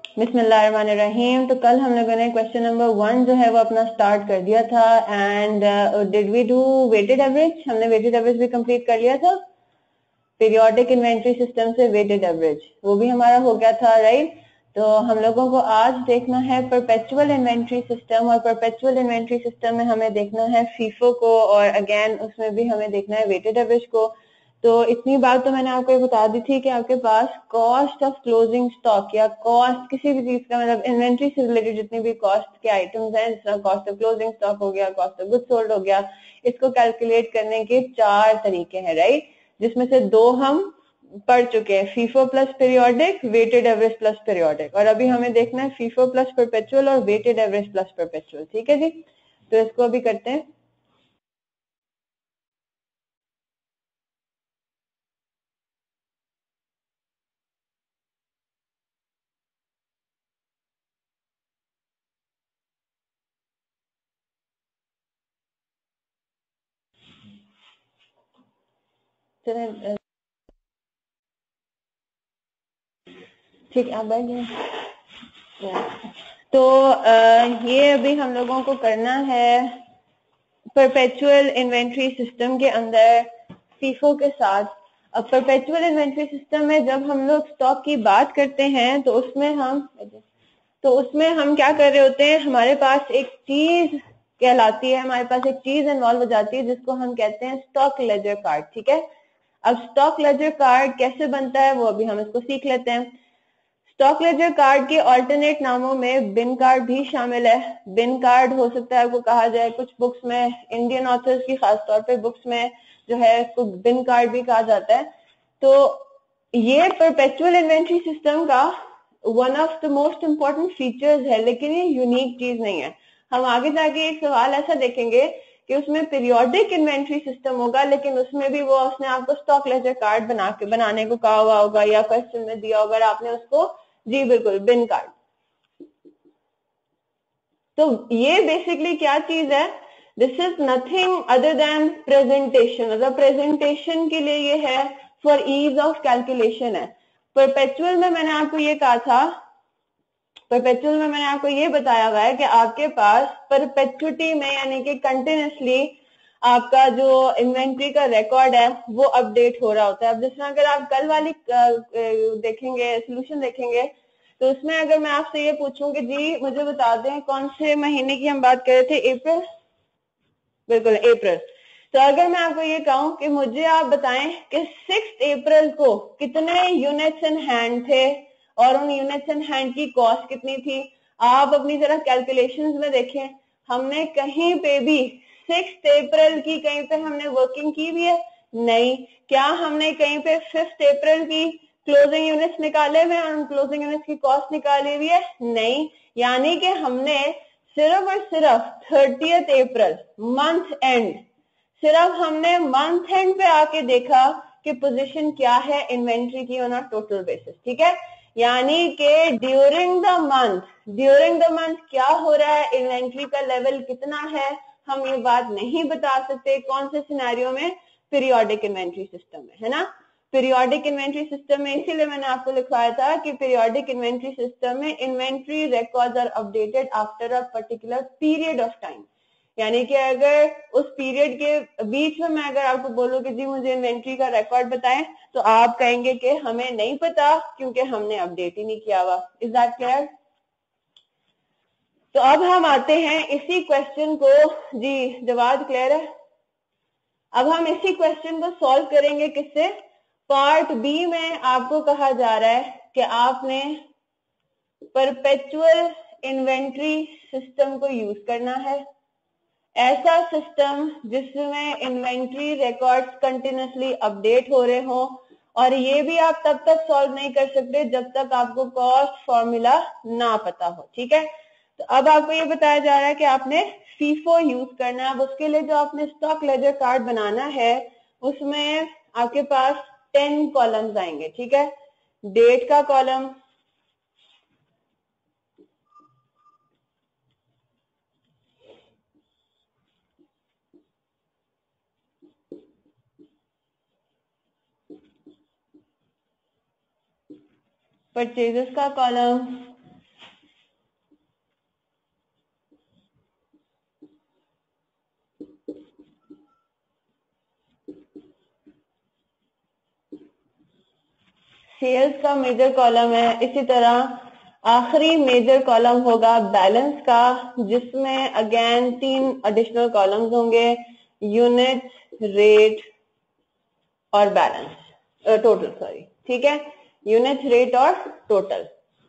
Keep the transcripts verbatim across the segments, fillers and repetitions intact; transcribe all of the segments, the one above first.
बिस्मिल्लाहिर्रहमानिर्रहीम। तो कल हम लोगों ने क्वेश्चन नंबर वन जो है वो अपना स्टार्ट कर दिया था and did we do weighted average. हमने वेटेड एवरेज भी कंप्लीट कर लिया था, पीरियोडिक इन्वेंट्री सिस्टम से वेटेड एवरेज वो भी हमारा हो गया था, राइट। तो हम लोगों को आज देखना है परपेचुअल इन्वेंट्री सिस्टम, और परपेचुअल इन्वेंट्री सिस्टम में हमें देखना है फीफो को, और अगेन उसमें भी हमें देखना है वेटेड एवरेज को। तो इतनी बात तो मैंने आपको बता दी थी कि आपके पास कॉस्ट ऑफ क्लोजिंग स्टॉक या कॉस्ट किसी भी चीज का, मतलब इन्वेंट्री से रिलेटेड जितनी भी कॉस्ट के आइटम्स हैं, जैसे कॉस्ट ऑफ क्लोजिंग स्टॉक हो गया, कॉस्ट ऑफ गुड्स सोल्ड हो गया, इसको कैलकुलेट करने के चार तरीके हैं, राइट, जिसमें से दो हम पढ़ चुके हैं, FIFO plus periodic, weighted average plus periodic, और अभी हमें देखना है फीफो प्लस परपेचुअल और वेटेड एवरेज प्लस परपेचुअल। ठीक है जी, तो इसको अभी करते हैं। चलें, ठीक है, आप बैठ जाए। तो आ, ये अभी हम लोगों को करना है परपेचुअल इन्वेंट्री सिस्टम के अंदर फीफो के साथ। अब परपेचुअल इन्वेंट्री सिस्टम में जब हम लोग स्टॉक की बात करते हैं तो उसमें हम तो उसमें हम क्या कर रहे होते हैं, हमारे पास एक चीज कहलाती है, हमारे पास एक चीज इन्वॉल्व हो जाती है जिसको हम कहते हैं स्टॉक लेजर कार्ड। ठीक है, अब स्टॉक लेजर कार्ड कैसे बनता है वो अभी हम इसको सीख लेते हैं। स्टॉक लेजर कार्ड के ऑल्टरनेट नामों में बिन कार्ड भी शामिल है। बिन कार्ड हो सकता है आपको कहा जाए, कुछ बुक्स में, इंडियन ऑथर्स की खासतौर पे बुक्स में जो है इसको बिन कार्ड भी कहा जाता है। तो ये परपेचुअल इन्वेंट्री सिस्टम का one of the most important features है, लेकिन ये यूनिक चीज नहीं है। हम आगे जाके एक सवाल ऐसा देखेंगे कि उसमें पीरियोडिक इन्वेंट्री सिस्टम होगा, लेकिन उसमें भी वो उसने आपको स्टॉक लेजर कार्ड बना के बनाने को कहा हुआ होगा या क्वेश्चन में दिया होगा, आपने उसको, जी बिल्कुल, बिन कार्ड। तो ये बेसिकली क्या चीज है, this is nothing other than presentation, मतलब प्रेजेंटेशन के लिए ये है, फॉर ईज ऑफ कैलकुलेशन है। परपेचुअल में मैंने आपको ये कहा था, परपेचुअल में मैंने आपको ये बताया हुआ है कि आपके पास परपेचुटी में यानी कि कंटिन्यूसली आपका जो इन्वेंट्री का रिकॉर्ड है वो अपडेट हो रहा होता है। अब जिसमें अगर आप कल वाली देखेंगे, सोल्यूशन देखेंगे, तो उसमें अगर मैं आपसे ये पूछूं कि जी मुझे बता दें कौन से महीने की हम बात कर रहे थे, अप्रैल, बिल्कुल अप्रैल। तो अगर मैं आपको ये कहूं कि मुझे आप बताएं कि सिक्स अप्रैल को कितने यूनिट्स इन हैंड थे और उन यूनिट्स इन हैंड की कॉस्ट कितनी थी, आप अपनी जरा कैलकुलेशंस में देखें, हमने कहीं पे भी सिक्स अप्रैल की कहीं पे हमने वर्किंग की भी है? नहीं। क्या हमने कहीं पे फिफ्थ अप्रैल की क्लोजिंग यूनिट्स निकाले हुए और उन क्लोजिंग यूनिट्स की कॉस्ट निकाली हुई है? नहीं। यानी कि हमने सिर्फ और सिर्फ थर्टियथ अप्रैल मंथ एंड, सिर्फ हमने मंथ एंड पे आके देखा कि पोजीशन क्या है इन्वेंट्री की ऑन अ टोटल बेसिस। ठीक है, यानी कि during the month, during the month क्या हो रहा है, इन्वेंट्री का लेवल कितना है, हम ये बात नहीं बता सकते। कौन से सिनेरियो में? पीरियोडिक इन्वेंट्री सिस्टम में, है ना। पीरियोडिक इन्वेंट्री सिस्टम में इसीलिए मैंने आपको लिखवाया था कि पीरियोडिक इन्वेंट्री सिस्टम में inventory records are updated after a particular period of time. यानी कि अगर उस पीरियड के बीच में मैं अगर आपको बोलूं कि जी मुझे इन्वेंट्री का रिकॉर्ड बताएं, तो आप कहेंगे कि हमें नहीं पता क्योंकि हमने अपडेट ही नहीं किया हुआ। Is that clear? तो अब हम आते हैं इसी क्वेश्चन को, जी जवाब क्लियर है? अब हम इसी क्वेश्चन को सॉल्व करेंगे किससे? पार्ट बी में आपको कहा जा रहा है कि आपने परपेचुअल इन्वेंट्री सिस्टम को यूज करना है, ऐसा सिस्टम जिसमें इन्वेंट्री रिकॉर्ड्स कंटिन्यूसली अपडेट हो रहे हो, और ये भी आप तब तक सॉल्व नहीं कर सकते जब तक आपको कॉस्ट फॉर्मूला ना पता हो। ठीक है, तो अब आपको ये बताया जा रहा है कि आपने फीफो यूज करना है। अब उसके लिए जो आपने स्टॉक लेजर कार्ड बनाना है उसमें आपके पास टेन कॉलम्स आएंगे। ठीक है, डेट का कॉलम, परचेजेस का कॉलम, सेल्स का मेजर कॉलम है। इसी तरह आखिरी मेजर कॉलम होगा बैलेंस का, जिसमें अगेन तीन एडिशनल कॉलम्स होंगे, यूनिट, रेट और बैलेंस, टोटल सॉरी, ठीक है, यूनिट, रेट और टोटल।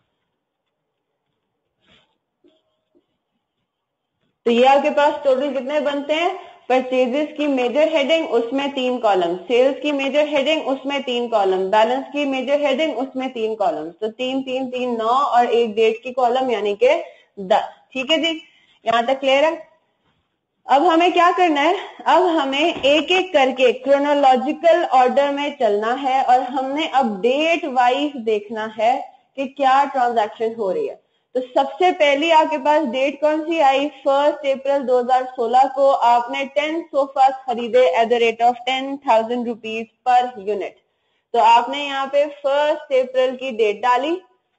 तो ये आपके पास टोटल कितने बनते हैं? परचेजेस की मेजर हेडिंग, उसमें तीन कॉलम, सेल्स की मेजर हेडिंग, उसमें तीन कॉलम, बैलेंस की मेजर हेडिंग, उसमें तीन कॉलम। तो तीन तीन तीन नौ और एक डेट की कॉलम, यानी के दस। ठीक है जी, यहां तक क्लियर है? अब हमें क्या करना है? अब हमें एक एक करके क्रोनोलॉजिकल ऑर्डर में चलना है और हमने अब डेट वाइज देखना है कि क्या ट्रांजैक्शन हो रही है। तो सबसे पहली आपके पास डेट कौन सी आई? फर्स्ट अप्रैल दो हज़ार सोलह को आपने टेन सोफा खरीदे at the rate of ten thousand rupees per unit. तो आपने यहाँ पे फर्स्ट अप्रैल की डेट डाली।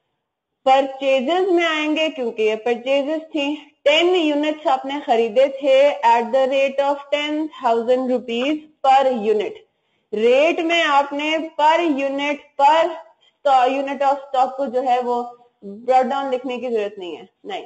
परचेजेस में आएंगे, क्योंकि ये परचेजेस थी, टेन यूनिट्स आपने खरीदे थे at the rate of ten thousand rupees per unit. Rate में आपने per unit per unit of stock को जो है वो ब्रॉट डाउन लिखने की जरूरत नहीं है, नहीं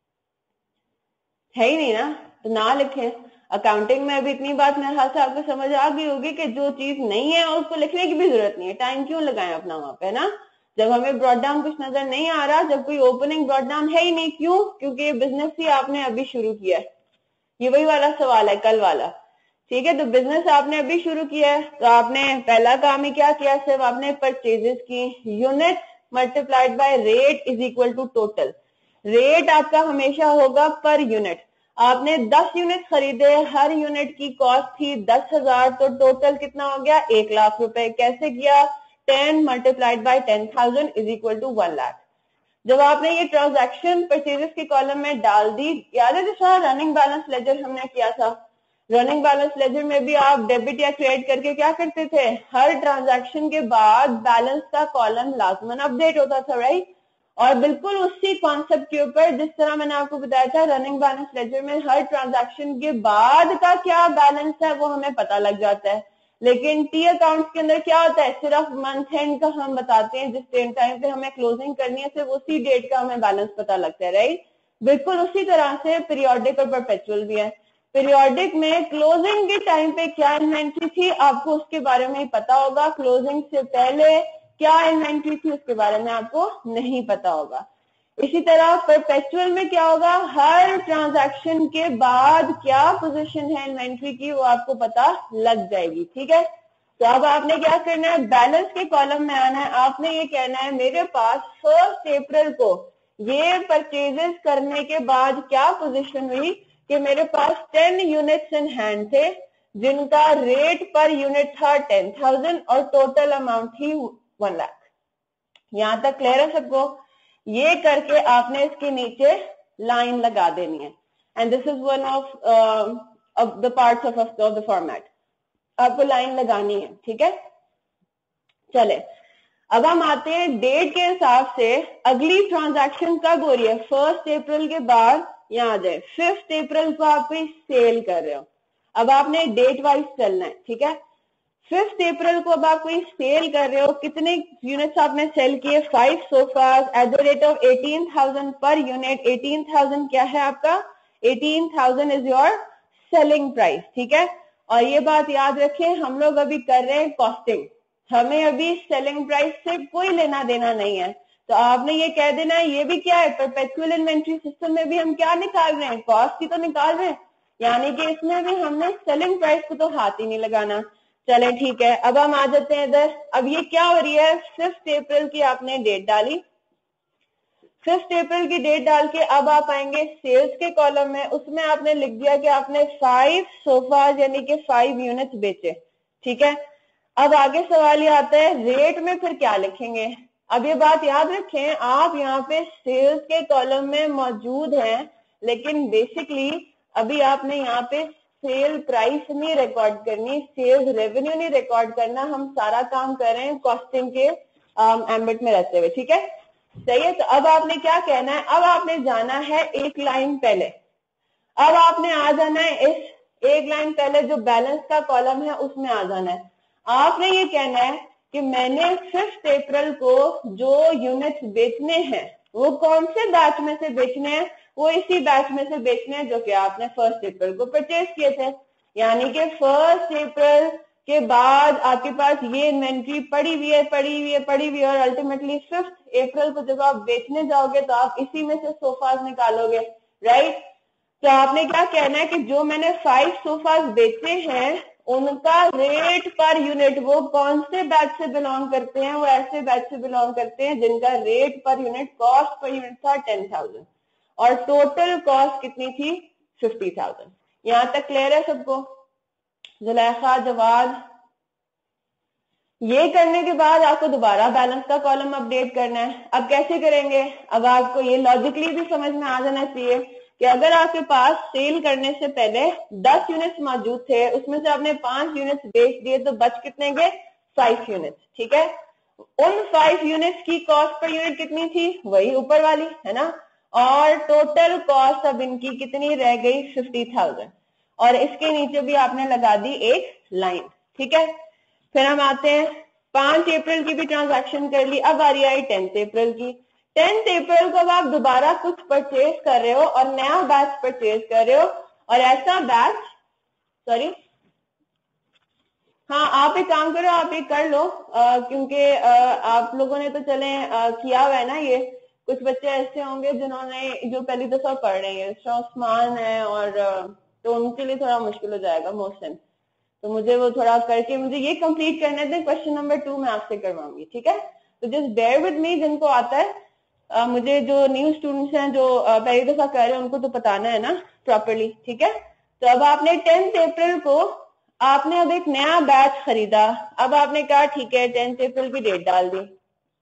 है ही नहीं ना, तो ना लिखें। अकाउंटिंग में अभी इतनी बात मेरे ख्याल से आपको समझ आ गई होगी कि जो चीज नहीं है उसको लिखने की भी जरूरत नहीं है, टाइम क्यों लगाएं अपना वहां पे ना, जब हमें ब्रॉट डाउन कुछ नजर नहीं आ रहा, जब कोई ओपनिंग ब्रॉट डाउन है ही नहीं। क्यों? क्योंकि ये बिजनेस ही आपने अभी शुरू किया है। ये वही वाला सवाल है कल वाला, ठीक है। तो बिजनेस आपने अभी शुरू किया है, तो आपने पहला काम ही क्या किया? सिर्फ आपने परचेजेस की unit multiplied by rate is equal to total. Rate आपका हमेशा होगा पर यूनिट। आपने दस यूनिट खरीदे, हर यूनिट की कॉस्ट थी दस हजार, तो टोटल कितना हो गया? एक लाख रुपए। कैसे किया? Ten multiplied by ten thousand is equal to one lakh. जब आपने ये ट्रांजैक्शन परचेजेस की कॉलम में डाल दी, याद है जैसा रनिंग बैलेंस लेजर हमने किया था, रनिंग बैलेंस लेजर में भी आप डेबिट या क्रेडिट करके क्या करते थे? हर ट्रांजैक्शन के बाद बैलेंस का कॉलम लाजमन अपडेट होता था, राइट? और बिल्कुल उसी कॉन्सेप्ट के ऊपर, जिस तरह मैंने आपको बताया था, रनिंग बैलेंस लेजर में हर ट्रांजैक्शन के बाद का क्या बैलेंस है वो हमें पता लग जाता है। लेकिन टी अकाउंट्स के अंदर क्या होता है? सिर्फ मंथ एंड का हम बताते हैं, जिस डेट टाइम पे हमें क्लोजिंग करनी है सिर्फ उसी डेट का हमें बैलेंस पता लगता है, राइट? बिल्कुल उसी तरह से पीरियोडिक और परपेचुअल भी है। पीरियोडिक में क्लोजिंग के टाइम पे क्या इन्वेंट्री थी आपको उसके बारे में ही पता होगा, क्लोजिंग से पहले क्या इन्वेंट्री थी उसके बारे में आपको नहीं पता होगा। इसी तरह परपेचुअल में क्या होगा? हर ट्रांजैक्शन के बाद क्या पोजीशन है इन्वेंट्री की वो आपको पता लग जाएगी, ठीक है। तो अब आपने क्या करना है? बैलेंस के कॉलम में आना है, आपने ये कहना है मेरे पास फर्स्ट अप्रैल को ये परचेजेस करने के बाद क्या पोजीशन हुई कि मेरे पास टेन यूनिट्स इन हैंड थे जिनका रेट पर यूनिट था टेन थाउजेंड और टोटल अमाउंट थी वन लाख। यहां तक क्लियर है सबको? ये करके आपने इसके नीचे लाइन लगा देनी है, and this is one of the parts of of the format. आपको लाइन लगानी है, ठीक है। चले अब हम आते हैं डेट के हिसाब से, अगली ट्रांजैक्शन कब हो रही है? फर्स्ट अप्रैल के बाद यहाँ आ जाए, फिफ्थ अप्रैल को आप कोई सेल कर रहे हो। अब आपने डेट वाइज चलना है, ठीक है। फिफ्थ अप्रैल को अब आप कोई सेल कर रहे हो, कितने यूनिट्स आपने सेल किए? Five sofas at the rate of eighteen thousand per unit. Eighteen thousand क्या है आपका? Eighteen thousand is your selling price, ठीक है। और ये बात याद रखें, हम लोग अभी कर रहे हैं कॉस्टिंग, हमें अभी सेलिंग प्राइस से कोई लेना देना नहीं है। तो आपने ये कह देना है ये भी क्या है? परपेचुअल इन्वेंट्री सिस्टम में भी हम क्या निकाल रहे हैं? कॉस्ट ही तो निकाल रहे हैं, यानी कि इसमें भी हमने सेलिंग प्राइस को तो हाथ ही नहीं लगाना। चले ठीक है, अब हम आ जाते हैं इधर। अब ये क्या हो रही है? फिफ्थ अप्रैल की आपने डेट डाली, फिफ्थ अप्रैल की डेट डाल के अब आप आएंगे सेल्स के कॉलम में, उसमें आपने लिख दिया कि आपने फाइव सोफाज यानी कि फाइव यूनिट्स बेचे, ठीक है। अब आगे सवाल ये आता है रेट में फिर क्या लिखेंगे? अब ये बात याद रखें, आप यहाँ पे सेल्स के कॉलम में मौजूद हैं, लेकिन बेसिकली अभी आपने यहाँ पे सेल प्राइस नहीं रिकॉर्ड करनी, सेल्स रेवेन्यू नहीं रिकॉर्ड करना, हम सारा काम कर रहे हैं कॉस्टिंग के एम्बिट में रहते हुए, ठीक है। सही है। तो अब आपने क्या कहना है? अब आपने जाना है एक लाइन पहले, अब आपने आ जाना है इस एक लाइन पहले जो बैलेंस का कॉलम है उसमें आ जाना है। आपने ये कहना है कि मैंने फिफ्थ अप्रैल को जो यूनिट्स बेचने हैं वो कौन से बैच में से बेचने हैं, वो इसी बैच में से बेचने हैं जो कि आपने फर्स्ट अप्रैल को परचेज किए थे। यानी कि फर्स्ट अप्रैल के बाद आपके पास ये इन्वेंट्री पड़ी हुई है पड़ी हुई है पड़ी हुई है और अल्टीमेटली फिफ्थ अप्रैल को जब आप बेचने जाओगे तो आप इसी में से सोफाज निकालोगे, राइट। तो आपने क्या कहना है कि जो मैंने फाइव सोफाज बेचे हैं उनका रेट पर यूनिट वो कौन से बैच से बिलोंग करते हैं, वो ऐसे बैच से बिलोंग करते हैं जिनका rate per unit, cost per unit था टेन थाउजेंड और टोटल कॉस्ट कितनी थी फिफ्टी थाउजेंड। यहां तक क्लियर है सबको? जुलेखा, जवाद। ये करने के बाद आपको दोबारा बैलेंस का कॉलम अपडेट करना है। अब कैसे करेंगे? अब आपको ये लॉजिकली भी समझ में आ जाना चाहिए कि अगर आपके पास सेल करने से पहले दस यूनिट्स मौजूद थे, उसमें से आपने पांच यूनिट्स बेच दिए तो बच कितने गए? फाइव यूनिट्स, ठीक है। उन फाइव यूनिट्स की कॉस्ट पर यूनिट कितनी थी? वही ऊपर वाली, है ना। और टोटल कॉस्ट अब इनकी कितनी रह गई? Fifty thousand. और इसके नीचे भी आपने लगा दी एक लाइन, ठीक है। फिर हम आते हैं, पांच अप्रैल की भी ट्रांजैक्शन कर ली, अब आ रही है टेंथ अप्रैल की। टेंथ अप्रैल को अब आप दोबारा कुछ परचेज कर रहे हो और नया बैच परचेज कर रहे हो और ऐसा बैच, सॉरी हाँ आप एक काम करो, आप एक कर लो आ, क्योंकि आ, आप लोगों ने तो चले आ, किया हुआ है ना। ये कुछ बच्चे ऐसे होंगे जिन्होंने जो पहली दफा पढ़ रहे हैं, उस्मान है, और तो उनके लिए थोड़ा मुश्किल हो जाएगा मोहसिन। तो मुझे वो थोड़ा करके मुझे ये कंप्लीट करने दें। क्वेश्चन नंबर टू मैं आपसे करवाऊंगी, ठीक है। तो जस्ट बेयर विद मी, जिनको आता है। आ, मुझे जो न्यू स्टूडेंट्स हैं जो पहली दफा कर रहे हैं उनको तो बताना है ना प्रॉपरली, ठीक है। तो अब आपने टेंथ अप्रैल को आपने अब एक नया बैच खरीदा। अब आपने कहा ठीक है टेंथ अप्रैल की डेट डाल दी,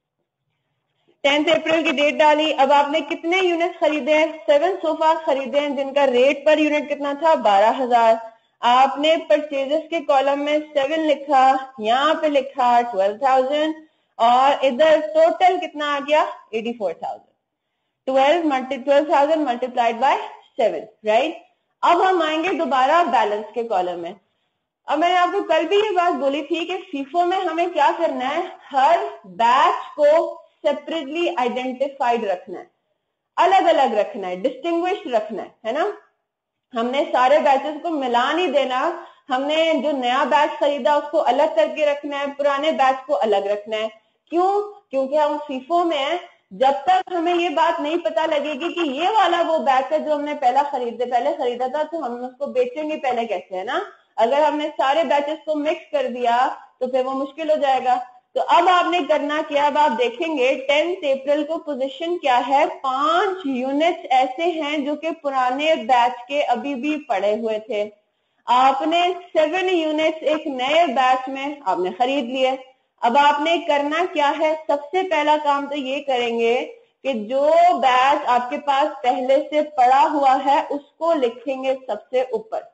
टेंथ अप्रैल की डेट डाली। अब आपने कितने यूनिट खरीदे? सेवन सोफा खरीदे हैं जिनका रेट पर यूनिट कितना था? बारह हजार। आपने परचेजेस के कॉलम में सेवन लिखा, यहाँ पे लिखा ट्वेल्व थाउजेंड और इधर टोटल कितना आ गया? Eighty four thousand. Twelve multi twelve thousand multiplied by seven, right. अब हम आएंगे दोबारा बैलेंस के कॉलम में। अब मैंने आपको कल भी ये बात बोली थी कि फीफो में हमें क्या करना है, हर बैच को सेपरेटली आइडेंटिफाइड रखना है, अलग अलग रखना है, डिस्टिंग्विश्ड रखना है, है ना। हमने सारे बैचेस को मिला नहीं देना। हमने जो नया बैच खरीदा उसको अलग करके रखना है, पुराने बैच को अलग रखना है। क्यों? क्योंकि हम फीफो में हैं, जब तक हमें ये बात नहीं पता लगेगी कि ये वाला वो बैच है जो हमने पहला खरीदे पहले खरीदा था, तो हम उसको बेचेंगे पहले कैसे, है ना। अगर हमने सारे बैचेस को मिक्स कर दिया तो फिर वो मुश्किल हो जाएगा। तो अब आपने करना क्या? अब आप देखेंगे टेंथ अप्रैल को पोजीशन क्या है, पांच यूनिट्स ऐसे हैं जो कि पुराने बैच के अभी भी पड़े हुए थे। आपने सेवन यूनिट्स एक नए बैच में आपने खरीद लिए। अब आपने करना क्या है? सबसे पहला काम तो ये करेंगे कि जो बैच आपके पास पहले से पड़ा हुआ है उसको लिखेंगे सबसे ऊपर,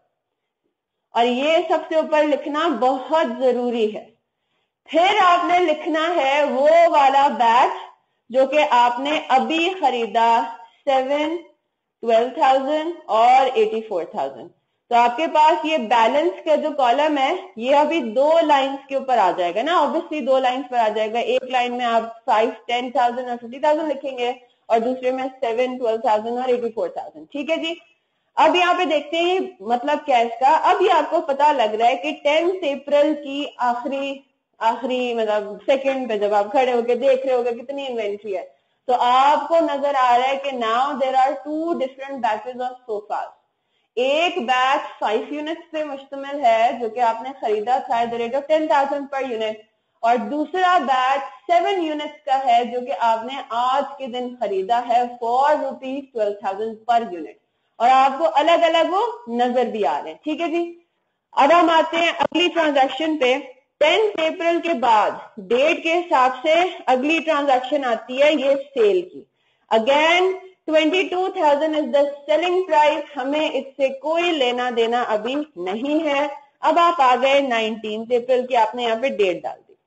और ये सबसे ऊपर लिखना बहुत जरूरी है। फिर आपने लिखना है वो वाला बैच जो कि आपने अभी खरीदा, सेवन, ट्वेल्व थाउजेंड और एटी फोर थाउजेंड। तो आपके पास ये बैलेंस का जो कॉलम है ये अभी दो लाइंस के ऊपर आ जाएगा ना, ऑब्वियसली दो लाइंस पर आ जाएगा। एक लाइन में आप फाइव, टेन थाउजेंड और फिफ्टी थाउजेंड लिखेंगे और दूसरे में सेवन, ट्वेल्व थाउजेंड और एटी फोर थाउजेंड, ठीक है जी। अब यहाँ पे देखते हैं मतलब क्या इसका। अब ये आपको पता लग रहा है कि टेंथ अप्रैल की आखिरी आखिरी मतलब सेकंड पे जब आप खड़े होकर देख रहे होगे कितनी इन्वेंट्री है, तो आपको नजर आ रहा है कि now there are two different batches of sofas. एक बैच फाइव यूनिट्स पे मुश्तमिल है जो कि आपने खरीदा था at the rate of ten thousand per unit, और दूसरा बैच सेवन यूनिट्स का है जो कि आपने आज के दिन खरीदा है for rupees twelve thousand per unit, और आपको अलग अलग वो नजर भी आ रहे हैं, ठीक है जी। अब हम आते हैं अगली ट्रांजैक्शन पे। टेंथ अप्रैल के बाद डेट के हिसाब से अगली ट्रांजैक्शन आती है ये सेल की। Again twenty two thousand is the selling price, हमें इससे कोई लेना देना अभी नहीं है। अब आप आ गए नाइनटीन अप्रैल की, आपने यहाँ पे डेट डाल दी।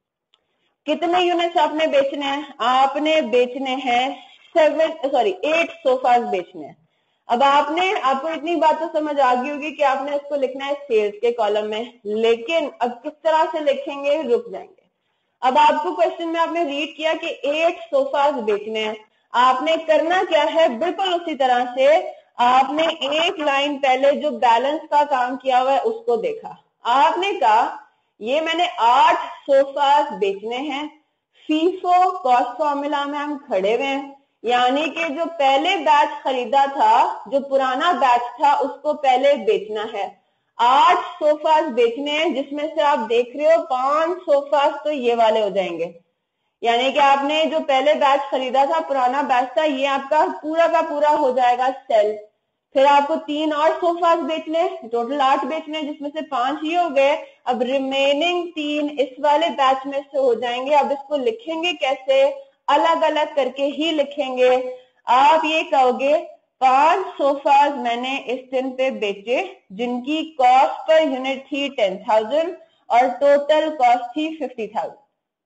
कितने यूनिट्स आपने बेचने हैं? आपने बेचने हैं सेवन सॉरी एट सोफाज बेचने हैं। अब आपने आपको इतनी बात तो समझ आ गई होगी कि आपने इसको लिखना है सेल्स के कॉलम में, लेकिन अब किस तरह से लिखेंगे रुक जाएंगे। अब आपको क्वेश्चन में आपने रीड किया कि एट सोफाज बेचने हैं, आपने करना क्या है, बिल्कुल उसी तरह से आपने एक लाइन पहले जो बैलेंस का काम किया हुआ है उसको देखा। आपने कहा ये मैंने आठ सोफाज बेचने हैं, फीफो कॉस्ट फॉर्मूला में हम खड़े हुए हैं, यानी कि जो पहले बैच खरीदा था, जो पुराना बैच था, उसको पहले बेचना है। आठ सोफाज बेचने हैं, जिसमें से आप देख रहे हो पांच सोफाज तो ये वाले हो जाएंगे, यानी कि आपने जो पहले बैच खरीदा था, पुराना बैच था, ये आपका पूरा का पूरा हो जाएगा सेल। फिर आपको तीन और सोफाज बेचने, टोटल आठ बेचने, जिसमें से पांच ये हो गए। अब रिमेनिंग तीन इस वाले बैच में से हो जाएंगे। अब इसको लिखेंगे कैसे, अलग अलग करके ही लिखेंगे। आप ये कहोगे पांच सोफाज मैंने इस दिन पे बेचे, जिनकी कॉस्ट पर यूनिट थी टेन थाउजेंड और टोटल कॉस्ट थी फिफ्टी थाउजेंड,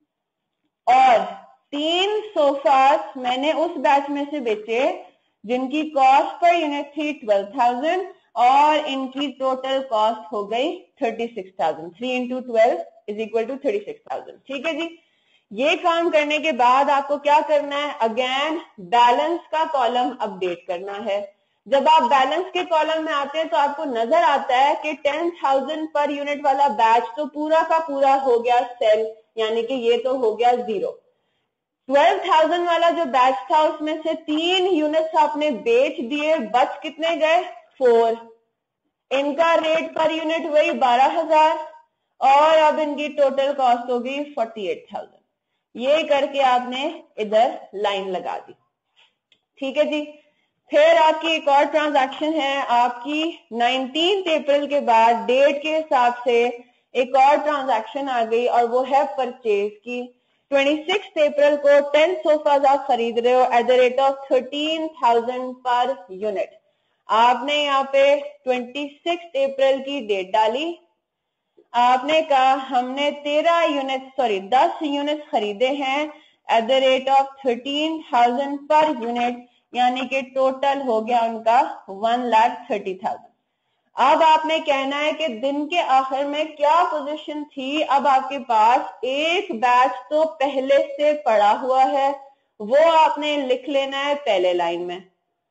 और तीन सोफाज मैंने उस बैच में से बेचे जिनकी कॉस्ट पर यूनिट थी ट्वेल्व थाउजेंड और इनकी टोटल कॉस्ट हो गई thirty six thousand. Three into twelve is equal to thirty six thousand. ठीक है जी। ये काम करने के बाद आपको क्या करना है, अगेन बैलेंस का कॉलम अपडेट करना है। जब आप बैलेंस के कॉलम में आते हैं तो आपको नजर आता है कि टेन थाउजेंड पर यूनिट वाला बैच तो पूरा का पूरा हो गया सेल, यानी कि ये तो हो गया जीरो। ट्वेल्व थाउजेंड वाला जो बैच था उसमें से तीन यूनिट्स आपने बेच दिए, बच कितने गए, फोर। इनका रेट पर यूनिट वही बारह हजार और अब इनकी टोटल कॉस्ट होगी फोर्टी एट थाउजेंड। ये करके आपने इधर लाइन लगा दी। ठीक है जी। फिर आपकी एक और ट्रांजैक्शन है, आपकी नाइनटीन्थ अप्रैल के बाद डेट के हिसाब से एक और ट्रांजैक्शन आ गई और वो है परचेज की। छब्बीस अप्रैल को टेन सोफाज आप खरीद रहे हो at the rate of thirteen thousand per unit. आपने यहाँ पे छब्बीस अप्रैल की डेट डाली, आपने कहा हमने तेरह यूनिट सॉरी दस यूनिट खरीदे हैं at the rate of thirteen thousand per unit, यानी कि टोटल हो गया उनका वन लाख थर्टी थाउजेंड। अब आपने कहना है कि दिन के आखिर में क्या पोजीशन थी। अब आपके पास एक बैच तो पहले से पड़ा हुआ है, वो आपने लिख लेना है पहले लाइन में,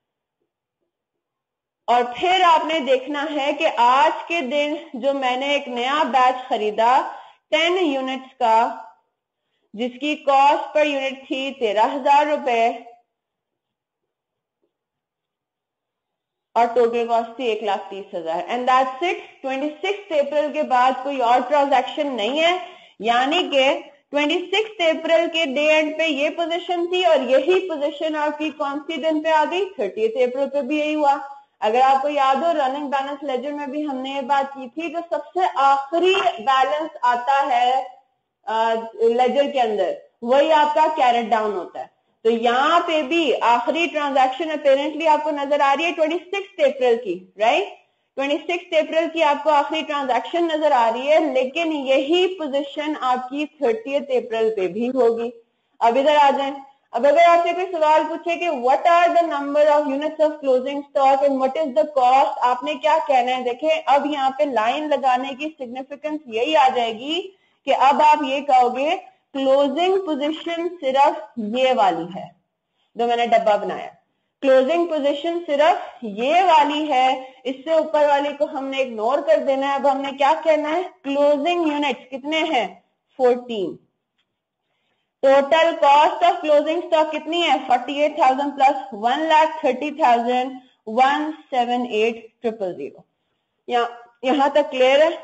और फिर आपने देखना है कि आज के दिन जो मैंने एक नया बैच खरीदा टेन यूनिट्स का, जिसकी कॉस्ट पर यूनिट थी तेरह हजार रुपए और टोटल कॉस्ट थी एक लाख तीस हजार एंड दैट्स इट। छब्बीस अप्रैल के बाद कोई और ट्रांजैक्शन नहीं है, यानी कि छब्बीस अप्रैल के डे एंड पे ये पोजीशन थी और यही पोजीशन आपकी कौन सी दिन पे आ गई, तीस अप्रैल पे भी यही हुआ। अगर आपको याद हो रनिंग बैलेंस लेजर में भी हमने ये बात की थी, जो सबसे आखिरी बैलेंस आता है लेजर के अंदर वही आपका कैरेट डाउन होता है। तो यहाँ पे भी आखिरी ट्रांजैक्शन अपेरेंटली आपको नजर आ रही है छब्बीस अप्रैल की, राइट। छब्बीस अप्रैल की आपको आखिरी ट्रांजैक्शन नजर आ रही है, लेकिन यही पोजीशन आपकी तीस अप्रैल पे भी होगी। अब इधर आ जाएं। अब अगर आपसे कोई सवाल पूछे कि what are the number of units of closing stock and what is the cost, आपने क्या कहना है। देखें अब यहाँ पे लाइन लगाने की सिग्निफिकेंस यही आ जाएगी कि अब आप ये कहोगे क्लोजिंग पोजीशन सिर्फ ये वाली है जो मैंने डब्बा बनाया, क्लोजिंग पोजीशन सिर्फ ये वाली है, इससे ऊपर वाली को हमने इग्नोर कर देना है। अब हमने क्या कहना है, क्लोजिंग यूनिट्स कितने हैं, fourteen. Total cost of closing stock कितनी है, forty eight thousand plus one lakh thirty thousand one seven eight triple zero. यहाँ यहां तक क्लियर है।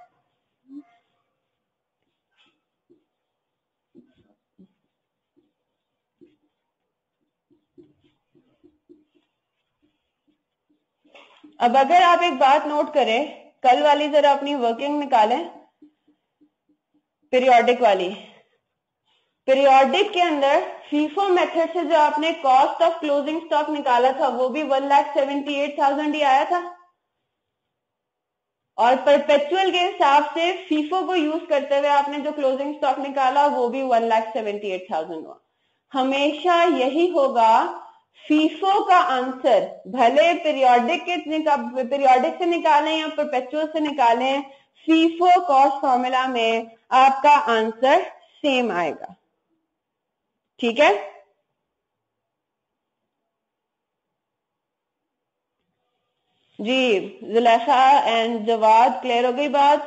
अब अगर आप एक बात नोट करें, कल वाली जरा अपनी वर्किंग निकालें, पीरियोडिक वाली। पीरियोडिक के अंदर फीफो मेथड से जो आपने कॉस्ट ऑफ क्लोजिंग स्टॉक निकाला था वो भी one lakh seventy eight thousand ही आया था, और परपेचुअल के हिसाब से फीफो को यूज करते हुए आपने जो क्लोजिंग स्टॉक निकाला वो भी one lakh seventy eight thousand हुआ। हमेशा यही होगा, फीफो का आंसर भले पीरियोडिक के पीरियोडिक से निकालें या परपेचुअल से निकालें, फीफो कॉस्ट फॉर्मूला में आपका आंसर सेम आएगा। ठीक है, जी जुलेखा एंड जवाद क्लियर हो गई बात?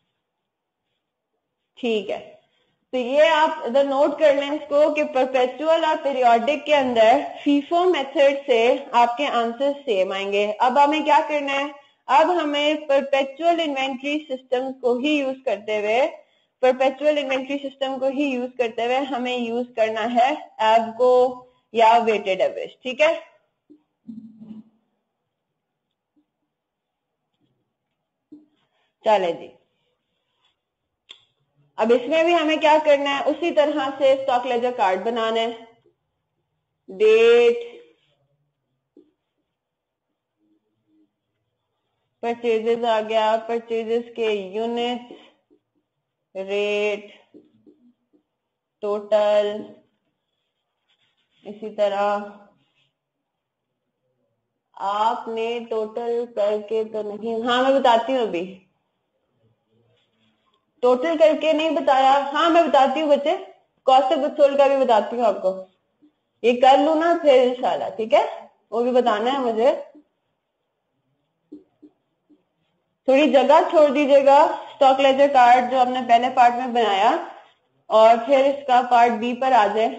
ठीक है, तो ये आप इधर नोट कर लें इसको कि परपेचुअल और पीरियोडिक के अंदर फीफो मेथड से आपके आंसर सेम आएंगे। अब हमें क्या करना है, अब हमें परपेचुअल इन्वेंट्री सिस्टम को ही यूज करते हुए परपेचुअल इन्वेंट्री सिस्टम को ही यूज करते हुए हमें यूज करना है एवको या वेटेड एवरेज। ठीक है, चले जी। अब इसमें भी हमें क्या करना है, उसी तरह से स्टॉक लेजर कार्ड बनाना है। डेट, परचेजेस आ गया, परचेजेस के यूनिट्स, रेट, टोटल, इसी तरह आपने टोटल करके तो नहीं, हाँ मैं बताती हूँ, अभी टोटल करके नहीं बताया, हाँ मैं बताती हूँ बच्चे, कॉस्ट ऑफ गुड्स सोल्ड का भी बताती हूँ आपको, ये कर लूँ ना फिर इंशाल्लाह। ठीक है, वो भी बताना है मुझे, थोड़ी जगह छोड़ दीजिएगा स्टॉक लेजर कार्ड जो हमने पहले पार्ट में बनाया और फिर इसका पार्ट बी पर आ जाए।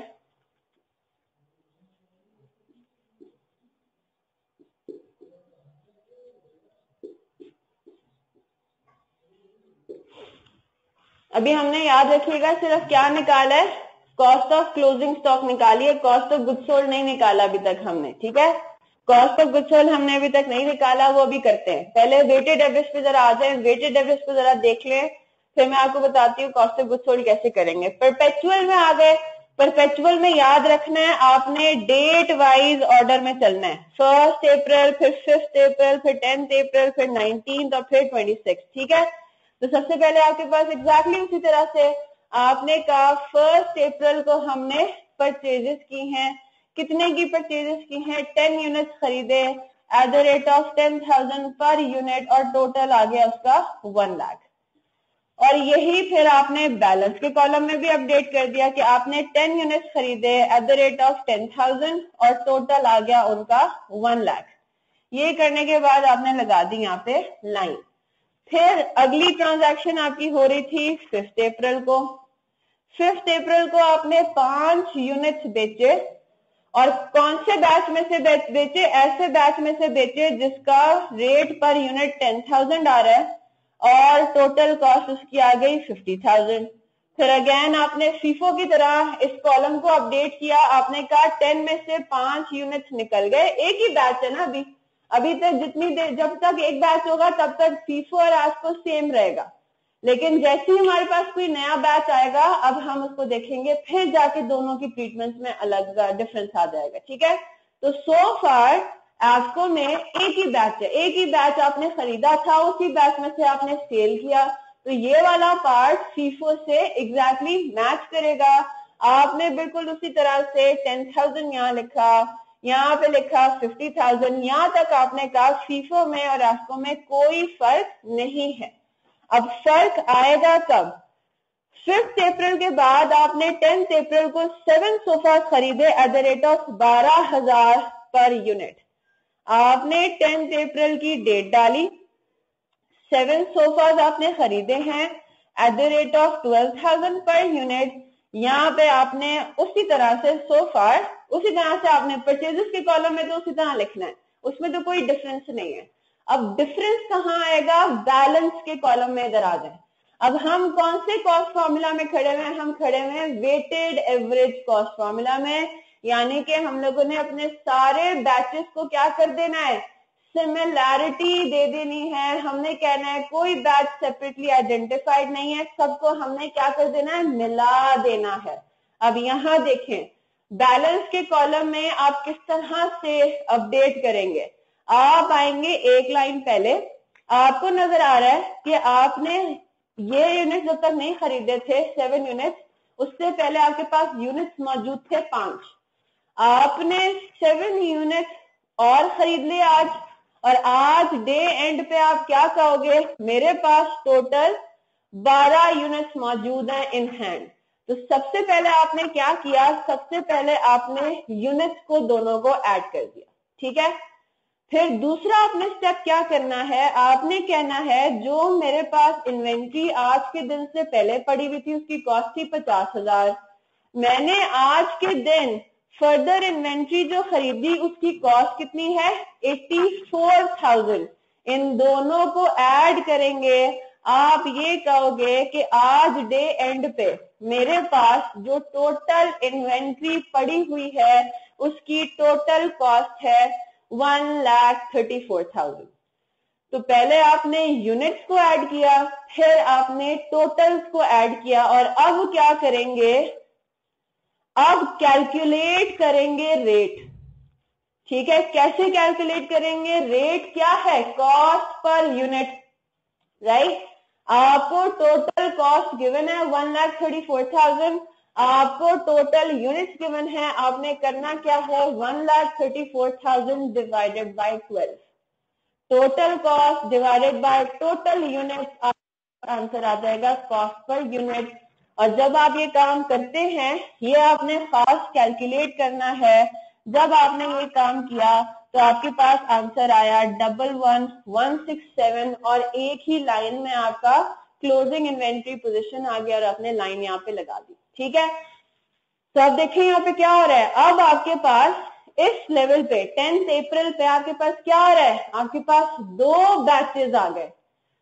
अभी हमने याद रखिएगा सिर्फ क्या निकाला है, कॉस्ट ऑफ क्लोजिंग स्टॉक निकाली है, कॉस्ट ऑफ गुड्स सोल्ड नहीं निकाला अभी तक हमने। ठीक है, कॉस्ट ऑफ गुड्स सोल्ड हमने अभी तक नहीं निकाला, वो अभी करते हैं। पहले वेटेड एवरेज पे जरा आ जाए, वेटेड एवरेज पे जरा देख लें, फिर मैं आपको बताती हूँ कॉस्ट ऑफ गुड्स सोल्ड कैसे करेंगे। परपेचुअल में आ गए, परपेचुअल में याद रखना है आपने डेट वाइज ऑर्डर में चलना है, फर्स्ट अप्रैल, फिर फिफ्थ अप्रैल, फिर टेंथ अप्रैल, फिर नाइनटीन और फिर ट्वेंटी सिक्स। ठीक है, तो सबसे पहले आपके पास एग्जैक्टली उसी तरह से आपने कहा फर्स्ट अप्रैल को हमने परचेजेस की हैं, कितने की परचेजेस की हैं, टेन यूनिट्स खरीदे at the rate of ten thousand per unit और टोटल आ गया उसका वन लाख। और यही फिर आपने बैलेंस के कॉलम में भी अपडेट कर दिया कि आपने टेन यूनिट्स खरीदे at the rate of ten thousand और टोटल आ गया उनका वन लाख। ये करने के बाद आपने लगा दी यहाँ पे लाइन। फिर अगली ट्रांजैक्शन आपकी हो रही थी फिफ्थ अप्रैल को, फिफ्थ अप्रैल को आपने पांच यूनिट्स बेचे और कौन से बैच में से बेचे, ऐसे बैच में से बेचे जिसका rate per unit ten thousand आ रहा है और टोटल कॉस्ट उसकी आ गई फिफ्टी थाउजेंड। फिर अगेन आपने फीफो की तरह इस कॉलम को अपडेट किया, आपने कहा टेन में से पांच यूनिट्स निकल गए, एक ही बैच है ना अभी अभी तक जितनी देर जब तक एक बैच होगा तब तक फीफो और आस्को सेम रहेगा, लेकिन जैसे ही हमारे पास कोई नया बैच आएगा अब हम उसको देखेंगे, फिर जाके दोनों की ट्रीटमेंट में अलग डिफरेंस आ जाएगा। ठीक है, तो सो फार आस्को में एक ही बैच है, एक ही बैच आपने खरीदा था, उसी बैच में से आपने सेल किया, तो ये वाला पार्ट फीफो से एग्जैक्टली मैच करेगा। आपने बिल्कुल उसी तरह से टेन थाउजेंड यहाँ लिखा, यहाँ पे लिखा फिफ्टी थाउजेंड, यहाँ तक आपने कहा फीफो में और आस्को में कोई फर्क नहीं है। अब फर्क आएगा कब, फिफ्थ अप्रैल के बाद आपने टेंथ अप्रैल को सेवन सोफा खरीदे एट द रेट ऑफ बारह हजार पर यूनिट। आपने टेंथ अप्रैल की डेट डाली, सेवन सोफाज आपने खरीदे हैं at the rate of twelve thousand per unit. यहाँ पे आपने उसी तरह से सोफार उसी तरह से आपने परचेजेस के कॉलम में तो उसी तरह लिखना है, उसमें तो कोई डिफरेंस नहीं है। अब डिफरेंस कहाँ आएगा, बैलेंस के कॉलम में इधर आ जाए। अब हम कौन से कॉस्ट फॉर्मूला में खड़े हुए हैं, हम खड़े हुए हैं वेटेड एवरेज कॉस्ट फॉर्मूला में, यानी कि हम लोगों ने अपने सारे बैचेस को क्या कर देना है, सिमिलैरिटी दे देनी है। हमने कहना है कोई बैच सेपरेटली आइडेंटिफाइड नहीं है, सबको हमने क्या कर देना है, मिला देना है। अब यहाँ देखें बैलेंस के कॉलम में आप किस तरह से अपडेट करेंगे, आप आएंगे एक लाइन पहले, आपको नजर आ रहा है कि आपने ये यूनिट जब तक नहीं खरीदे थे सेवन यूनिट्स, उससे पहले आपके पास यूनिट्स मौजूद थे पांच, आपने सेवन यूनिट्स और खरीद लिए आज, और आज डे एंड पे आप क्या कहोगे, मेरे पास टोटल बारह यूनिट्स मौजूद हैं इन हैंड। तो सबसे पहले आपने क्या किया, सबसे पहले आपने यूनिट्स को दोनों को ऐड कर दिया, ठीक है। फिर दूसरा आपने स्टेप क्या करना है, आपने कहना है जो मेरे पास इन्वेंट्री आज के दिन से पहले पड़ी हुई थी उसकी कॉस्ट थी पचास हजार, मैंने आज के दिन फर्दर इन्वेंट्री जो खरीदी उसकी कॉस्ट कितनी है चौरासी हजार, इन दोनों को ऐड करेंगे, आप ये कहोगे कि आज डे एंड पे मेरे पास जो टोटल इन्वेंट्री पड़ी हुई है उसकी टोटल कॉस्ट है one lakh thirty four thousand. तो पहले आपने यूनिट्स को ऐड किया, फिर आपने टोटल्स को ऐड किया, और अब क्या करेंगे, अब कैलकुलेट करेंगे रेट, ठीक है। कैसे कैलकुलेट करेंगे, रेट क्या है, कॉस्ट पर यूनिट, राइट। आपको टोटल कॉस्ट गिवन है one lakh thirty four thousand, आपको टोटल यूनिट्स गिवन है, आपने करना क्या है, one lakh thirty four thousand divided by twelve, total cost divided by total units, answer आ जाएगा कॉस्ट पर यूनिट। और जब आप ये काम करते हैं, ये आपने खास कैलकुलेट करना है, जब आपने ये काम किया तो आपके पास आंसर आया double one one six seven, और एक ही लाइन में आपका क्लोजिंग इन्वेंट्री पोजीशन आ गया और आपने लाइन यहाँ पे लगा दी, ठीक है। तो अब देखिए यहाँ पे क्या हो रहा है, अब आपके पास इस लेवल पे टेंथ अप्रैल पे आपके पास क्या हो रहा है, आपके पास दो बैचेस आ गए,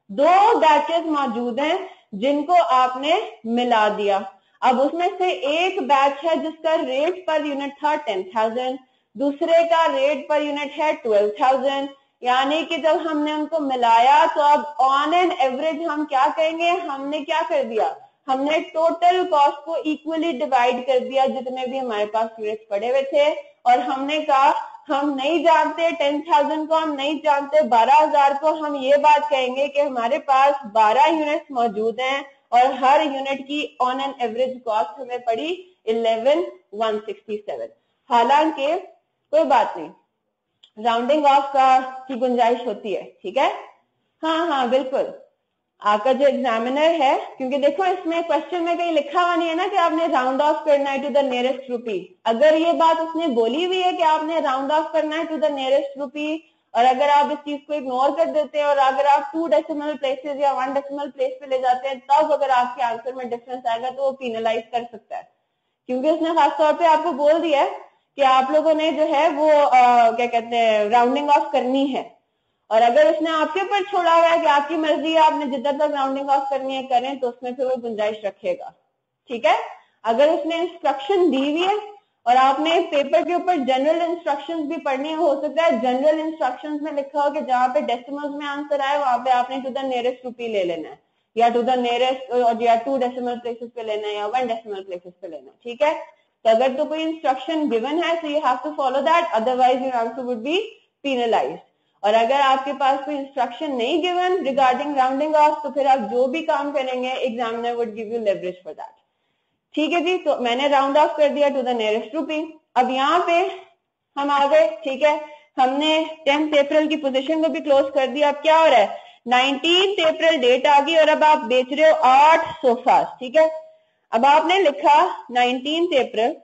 दो बैचेस मौजूद हैं जिनको आपने मिला दिया। अब उसमें से एक बैच है जिसका रेट पर यूनिट था टेन थाउजेंड, दूसरे का रेट पर यूनिट है ट्वेल्व थाउजेंड, यानी कि जब हमने उनको मिलाया तो अब ऑन एन एवरेज हम क्या कहेंगे, हमने क्या कर दिया, हमने टोटल कॉस्ट को इक्वली डिवाइड कर दिया जितने भी हमारे पास यूनिट्स पड़े हुए थे, और हमने कहा हम नहीं जानते टेन थाउजेंड को, हम नहीं जानते बारह हजार को, हम ये बात कहेंगे कि हमारे पास बारह यूनिट्स मौजूद हैं और हर यूनिट की ऑन एन एवरेज कॉस्ट हमें पड़ी इलेवन वन सिक्सटी सेवन। हालांकि कोई बात नहीं, राउंडिंग ऑफ का की गुंजाइश होती है, ठीक है। हाँ हाँ बिल्कुल, आपका जो एग्जामिनर है, क्योंकि देखो इसमें क्वेश्चन में कहीं लिखा हुआ नहीं है ना कि आपने राउंड ऑफ करना है टू द नियरेस्ट रूपी। अगर ये बात उसने बोली हुई है कि आपने राउंड ऑफ करना है टू द नियरेस्ट रूपी, और अगर आप इस चीज को इग्नोर कर देते हैं और अगर आप टू डेसिमल प्लेसेस या वन डेसिमल प्लेस पे ले जाते हैं, तब अगर आपके आंसर में डिफरेंस आएगा तो वो पीनलाइज कर सकता है, क्योंकि उसने खासतौर पर आपको बोल दिया है कि आप लोगों ने जो है वो आ, क्या कहते हैं राउंडिंग ऑफ करनी है। और अगर उसने आपके ऊपर छोड़ा हुआ है कि आपकी मर्जी है, आपने जितना तक राउंडिंग ऑफ करनी है करें, तो उसमें फिर वो गुंजाइश रखेगा, ठीक है। अगर उसने इंस्ट्रक्शन दी हुई है और आपने पेपर के ऊपर जनरल इंस्ट्रक्शंस भी पढ़नी हो सकता है जनरल इंस्ट्रक्शंस में लिखा हो कि जहां पे डेसिमल्स में आंसर आए वहां पे आपने टू द नियरेस्ट रूपी ले लेना है, या टू द नियरेस्ट या टू डेसिमल प्लेसेस पे लेना है, या वन डेसिमल प्लेसेस पे लेना है, ठीक है। तो अगर तो कोई इंस्ट्रक्शन गिवन है, so you have to follow that, otherwise your answer would be penalized। और अगर आपके पास कोई इंस्ट्रक्शन नहीं गिवन रिगार्डिंग राउंडिंग ऑफ, तो फिर आप जो भी काम करेंगे examiner would give you leverage for that, ठीक है जी। तो मैंने राउंड ऑफ कर दिया टू द नियरेस्ट रूपी। अब यहाँ पे हम आ गए, ठीक है, हमने टेंथ अप्रैल की पोजीशन को भी क्लोज कर दिया। अब क्या हो रहा है, नाइनटीन्थ अप्रैल डेट आ गई और अब आप बेच रहे हो आठ सोफा, ठीक है। अब आपने लिखा नाइनटीन्थ अप्रैल,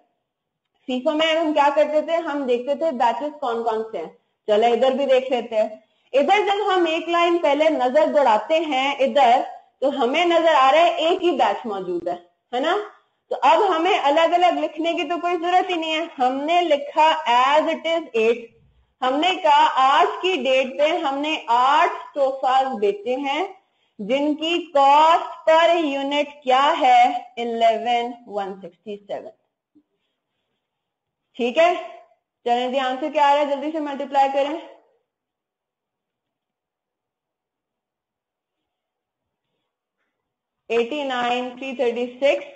फीफो में हम क्या करते थे, हम देखते थे बैचेस कौन कौन से हैं, चलो इधर भी देख लेते हैं। इधर जब हम एक लाइन पहले नजर दौड़ाते हैं इधर, तो हमें नजर आ रहा है एक ही बैच मौजूद है, है ना। तो अब हमें अलग अलग लिखने की तो कोई जरूरत ही नहीं है, हमने लिखा एज इट इज एट। हमने कहा आज की डेट पे हमने आठ सोफाज बेचे हैं जिनकी कॉस्ट पर यूनिट क्या है, इलेवन वन सिक्सटी सेवन, ठीक है। चलें जी, आंसर क्या आ रहा है, जल्दी से मल्टीप्लाई करें। Eighty nine three thirty six.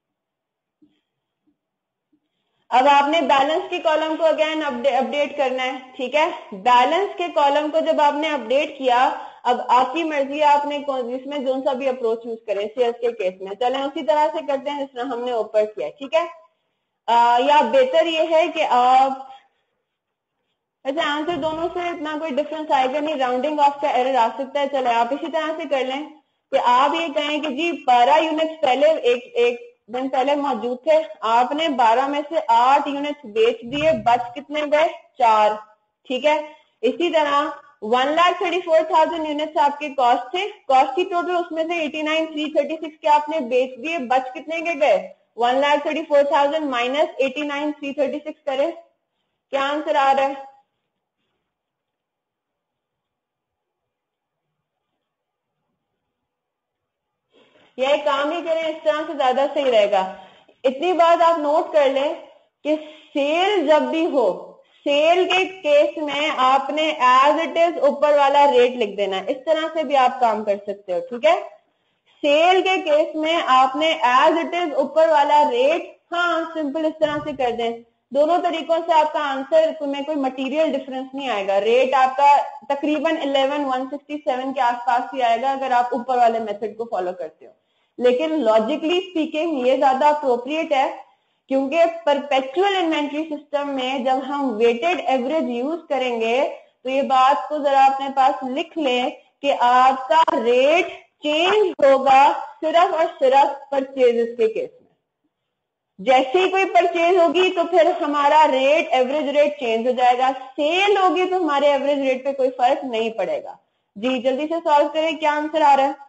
अब आपने बैलेंस के कॉलम को अगेन अपडेट करना है, ठीक है। बैलेंस के कॉलम को जब आपने अपडेट किया, अब आपकी मर्जी है आपने इसमें जो सा भी अप्रोच यूज करें सेल्स के केस में। चलें उसी तरह से करते हैं जिस तरह हमने ऊपर किया, ठीक है। आ, या बेहतर ये है कि आप वैसे आंसर दोनों से इतना कोई डिफरेंस आएगा नहीं, राउंडिंग ऑफ का एरर आ सकता है। चले आप इसी तरह से कर लें कि आप ये कहें कि जी बारह यूनिट्स पहले एक एक दिन पहले मौजूद थे, आपने बारह में से आठ यूनिट्स बेच दिए, बच कितने गए? चार। ठीक है, इसी तरह one lakh thirty four thousand units आपके कॉस्ट थे, कॉस्ट की टोटल उसमें से eighty nine three thirty six के आपने बेच दिए, बच कितने के गए? One lakh thirty four thousand minus eighty nine three thirty six करें, क्या आंसर आ रहा है? यह काम ही करें, इस तरह से ज्यादा सही रहेगा। इतनी बात आप नोट कर लें कि सेल जब भी हो, सेल के केस में आपने एज इट इज ऊपर वाला रेट लिख देना है, इस तरह से भी आप काम कर सकते हो। ठीक है, सेल के केस में आपने एज इट इज ऊपर वाला रेट, हाँ सिंपल इस तरह से कर दें, दोनों तरीकों से आपका आंसर में कोई मटेरियल डिफरेंस नहीं आएगा। रेट आपका तकरीबन इलेवन वन सिक्सटी सेवन के आसपास ही आएगा अगर आप ऊपर वाले मेथड को फॉलो करते हो, लेकिन लॉजिकली स्पीकिंग ये ज्यादा अप्रोप्रिएट है, क्योंकि परपेचुअल इन्वेंट्री सिस्टम में जब हम वेटेड एवरेज यूज करेंगे तो ये बात को जरा अपने पास लिख लें कि आपका रेट चेंज होगा सिर्फ और सिर्फ परचेजेस के केस में। जैसे ही कोई परचेज होगी तो फिर हमारा रेट, एवरेज रेट चेंज हो जाएगा, सेल होगी तो हमारे एवरेज रेट पे कोई फर्क नहीं पड़ेगा। जी जल्दी से सॉल्व करें, क्या आंसर आ रहा है?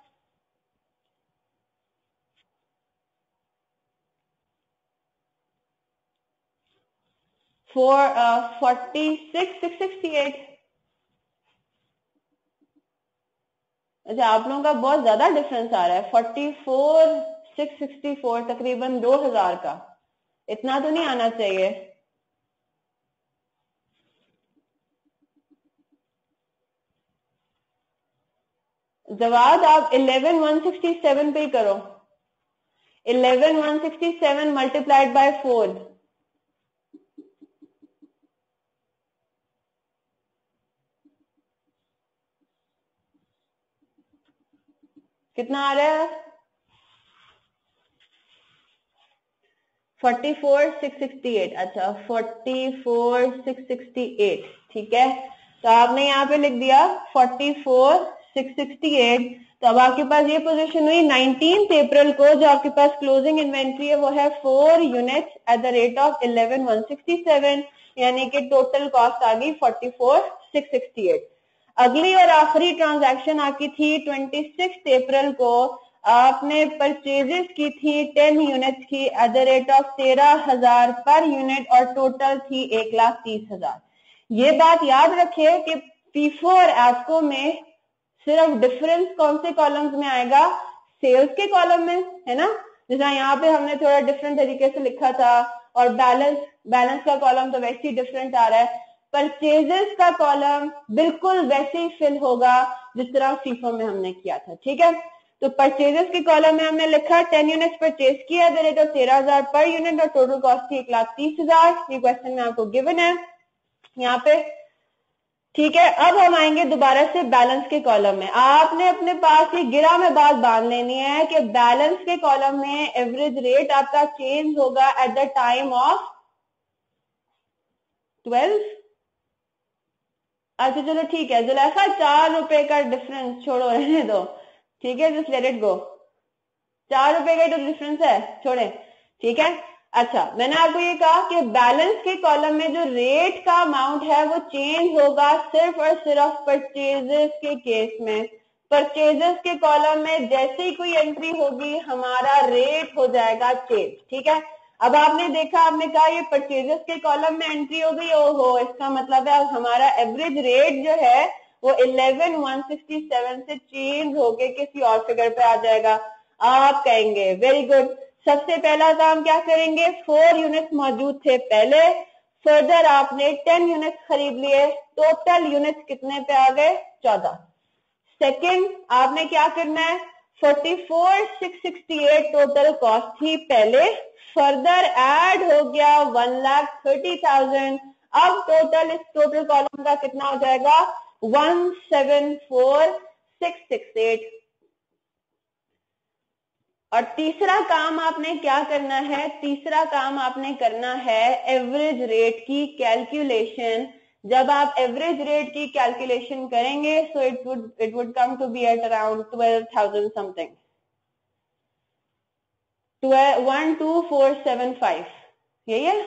Four forty six six sixty eight. अच्छा, आप लोगों का बहुत ज्यादा डिफरेंस आ रहा है, forty four six sixty four, तकरीबन दो हजार का, इतना तो नहीं आना चाहिए। जवाब आप इलेवन वन सिक्सटी सेवन पे ही करो, eleven one sixty seven multiplied by four, कितना आ रहा है? Forty four six sixty eight. अच्छा, forty four six sixty eight, ठीक है, तो आपने यहाँ पे लिख दिया forty four six sixty eight. तो अब आपके पास ये पोजीशन हुई नाइनटीन्थ अप्रैल को, जो आपके पास क्लोजिंग इन्वेंट्री है वो है four units at the rate of eleven one sixty seven, यानी कि टोटल कॉस्ट आ गई forty four six sixty eight. अगली और आखिरी ट्रांजैक्शन आपकी थी ट्वेंटी सिक्स अप्रैल को, आपने परचेजेस की थी टेन यूनिट्स की एट द रेट ऑफ तेरह हजार पर यूनिट, और टोटल थी एक लाख तीस हजार। ये बात याद रखिए कि फीफो और एफको में सिर्फ डिफरेंस कौन से कॉलम्स में आएगा? सेल्स के कॉलम में, है ना, जैसा यहाँ पे हमने थोड़ा डिफरेंट तरीके से लिखा था, और बैलेंस बैलेंस का कॉलम तो वैसे ही डिफरेंट आ रहा है। परचेजेस का कॉलम बिल्कुल वैसे ही फिल होगा जिस तरह फीफो में हमने किया था। ठीक है, तो परचेजेस के कॉलम में हमने लिखा टेन यूनिट्स परचेज किया एट द रेट ऑफ तेरह हजार पर यूनिट, और टोटल कॉस्ट थी एक लाख तीस हजार। ये क्वेश्चन में आपको गिवन है यहाँ पे। ठीक है, अब हम आएंगे दोबारा से बैलेंस के कॉलम में। आपने अपने पास ही गिरा में बात बांध लेनी है कि बैलेंस के कॉलम में एवरेज रेट आपका चेंज होगा at the time of twelve. अच्छा चलो ठीक है, जुलेखा चार रुपए का डिफरेंस छोड़ो, रहने दो, ठीक है, जस्ट लेट इट गो। चार रुपए का तो डिफरेंस है, छोड़े, ठीक है। अच्छा, मैंने आपको ये कहा कि बैलेंस के कॉलम में जो रेट का अमाउंट है वो चेंज होगा सिर्फ और सिर्फ परचेजेस के केस में। परचेजेस के कॉलम में जैसे ही कोई एंट्री होगी हमारा रेट हो जाएगा चेंज। ठीक है, अब आपने देखा, आपने कहा ये परचेजेस के कॉलम में एंट्री हो गई, ओहो, इसका मतलब है अब हमारा एवरेज रेट जो है वो इलेवन वन सिक्सटी सेवन से चेंज होके किसी और फिगर पे आ जाएगा। आप कहेंगे वेरी गुड, सबसे पहला काम क्या करेंगे? फोर यूनिट्स मौजूद थे पहले, फर्दर आपने टेन यूनिट्स खरीद लिए, टोटल यूनिट्स कितने पे आ गए? चौदह। सेकंड, आपने क्या करना है? Forty four six sixty eight total cost थी पहले, फर्दर ऐड हो गया वन लाख थर्टी थाउजेंड। अब टोटल इस टोटल कॉलम का कितना हो जाएगा? One seven four six six eight. और तीसरा काम आपने क्या करना है? तीसरा काम आपने करना है एवरेज रेट की कैलकुलेशन। जब आप एवरेज रेट की कैलकुलेशन करेंगे so it would it would come to be at around twelve thousand something. One two four seven five, यही है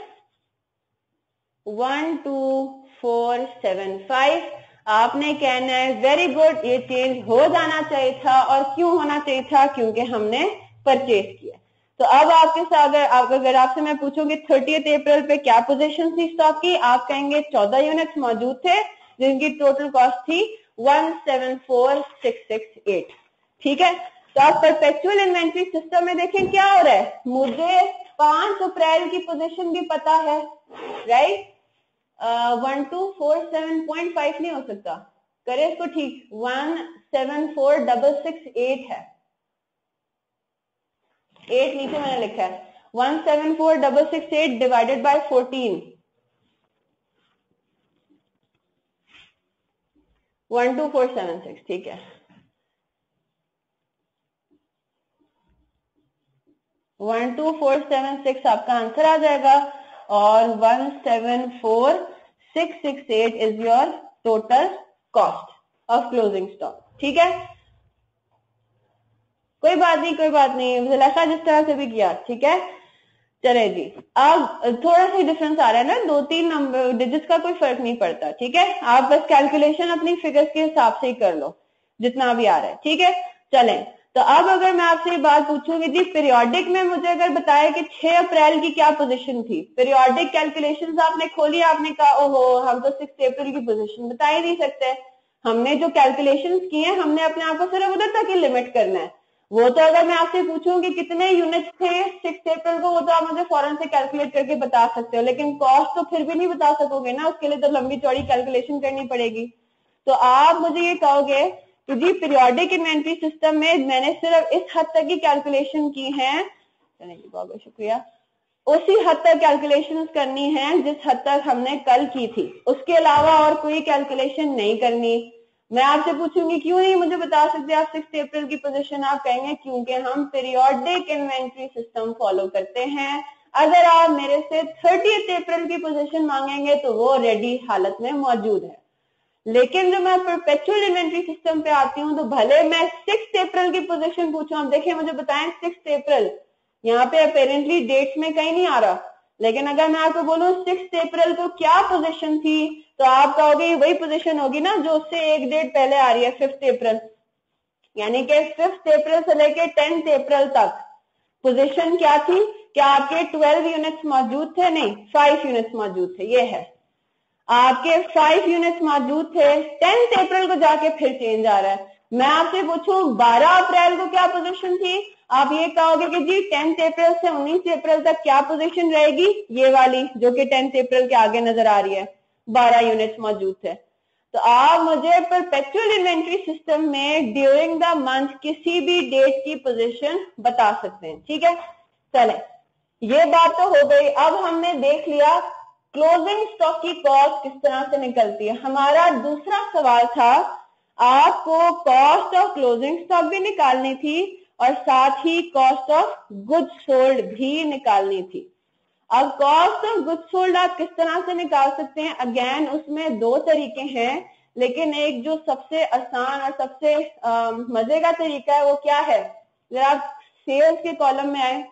one two four seven five. आपने कहना है वेरी गुड, ये चेंज हो जाना चाहिए था। और क्यों होना चाहिए था? क्योंकि हमने परचेज किया। तो अब आपके साथ अगर आप अगर आपसे मैं पूछूंगी थर्टियथ अप्रैल पे क्या पोजीशन थी स्टॉक की, आप कहेंगे चौदह यूनिट्स मौजूद थे जिनकी टोटल कॉस्ट थी one seven four six six eight. ठीक है, तो आप परपेचुअल इन्वेंट्री सिस्टम में देखें क्या हो रहा है। मुझे पांच अप्रैल की पोजीशन भी पता है, right. One two four seven point five नहीं हो सकता, करे इसको ठीक, one seven four double six eight है, एट नीचे मैंने लिखा है, one seven four double six eight divided by fourteen, one two four seven six. ठीक है, one two four seven six आपका आंसर आ जाएगा और one seven four six six eight is your total cost of closing stock. ठीक है, कोई बात नहीं कोई बात नहीं, ज़ुलेखा जिस तरह से भी किया। ठीक है, चले जी। अब थोड़ा सा डिफरेंस आ रहा है ना, दो तीन नंबर डिजिट्स का कोई फर्क नहीं पड़ता। ठीक है, आप बस कैलकुलेशन अपनी फिगर्स के हिसाब से ही कर लो जितना भी आ रहा है। ठीक है, चलें। तो अब अगर मैं आपसे ये बात पूछूंगी जी, पीरियोडिक में मुझे अगर बताया कि छह अप्रैल की क्या पोजीशन थी, पीरियोडिक कैलकुलेशंस आपने खोली, आपने कहा ओहो हम तो सिक्स अप्रैल की पोजीशन बता ही नहीं सकते। हमने जो कैलकुलेशंस किए हैं हमने अपने आप को सिर्फ उधर तक ही लिमिट करना है। वो तो अगर मैं आपसे पूछूं कि कितने यूनिट्स थे सिक्स अप्रैल को, वो तो आप मुझे फौरन से कैलकुलेट करके बता सकते हो, लेकिन कॉस्ट तो फिर भी नहीं बता सकोगे ना, उसके लिए तो लंबी चौड़ी कैलकुलेशन करनी पड़ेगी। तो आप मुझे ये कहोगे कि जी पीरियोडिक इन्वेंट्री सिस्टम में मैंने सिर्फ इस हद तक की कैलकुलेशन की है, बहुत बहुत शुक्रिया, उसी हद तक कैलकुलेशन करनी है जिस हद तक हमने कल की थी, उसके अलावा और कोई कैलकुलेशन नहीं करनी। मैं आपसे पूछूंगी क्यों नहीं मुझे बता सकते आप सिक्स अप्रैल की पोजीशन, आप कहेंगे क्योंकि हम पीरियोडिक इन्वेंट्री सिस्टम फॉलो करते हैं। अगर आप मेरे से थर्टियथ अप्रैल की पोजीशन मांगेंगे तो वो रेडी हालत में मौजूद है, लेकिन जब मैं परपेचुअल इन्वेंट्री सिस्टम पे आती हूँ तो भले मैं सिक्स अप्रैल की पोजीशन पूछूं, आप देखिए मुझे बताएं सिक्स अप्रैल, यहाँ पे अपेरेंटली डेट्स में कहीं नहीं आ रहा, लेकिन अगर मैं आपको बोलूं सिक्स अप्रैल को क्या पोजीशन थी तो आप कहोगे वही पोजीशन होगी ना जो उससे एक डेट पहले आ रही है, फिफ्थ अप्रैल। यानी कि फिफ्थ अप्रैल से लेके टेंथ अप्रैल तक पोजीशन क्या थी? क्या आपके ट्वेल्व यूनिट्स मौजूद थे? नहीं, फाइव यूनिट्स मौजूद थे। ये है आपके फाइव यूनिट्स मौजूद थे, टेंथ अप्रैल को जाके फिर चेंज आ रहा है। मैं आपसे पूछूं बारह अप्रैल को क्या पोजीशन थी, आप ये कहोगे कि जी टेंथ अप्रैल से उन्नीस अप्रैल तक क्या पोजीशन रहेगी, ये वाली जो कि टेंथ अप्रैल के आगे नजर आ रही है, बारह यूनिट्स मौजूद थे। तो आप मुझे परपेचुअल इन्वेंट्री सिस्टम में ड्यूरिंग द मंथ किसी भी डेट की पोजीशन बता सकते हैं। ठीक है, चले ये बात तो हो गई। अब हमने देख लिया क्लोजिंग स्टॉक की कॉस्ट किस तरह से निकलती है। हमारा दूसरा सवाल था आपको कॉस्ट ऑफ क्लोजिंग स्टॉक भी निकालनी थी और साथ ही कॉस्ट ऑफ गुड्स सोल्ड भी निकालनी थी। अब कॉस्ट ऑफ गुड्स सोल्ड आप किस तरह से निकाल सकते हैं? अगेन उसमें दो तरीके हैं, लेकिन एक जो सबसे आसान और सबसे मजे का तरीका है वो क्या है? अगर आप सेल्स के कॉलम में आए,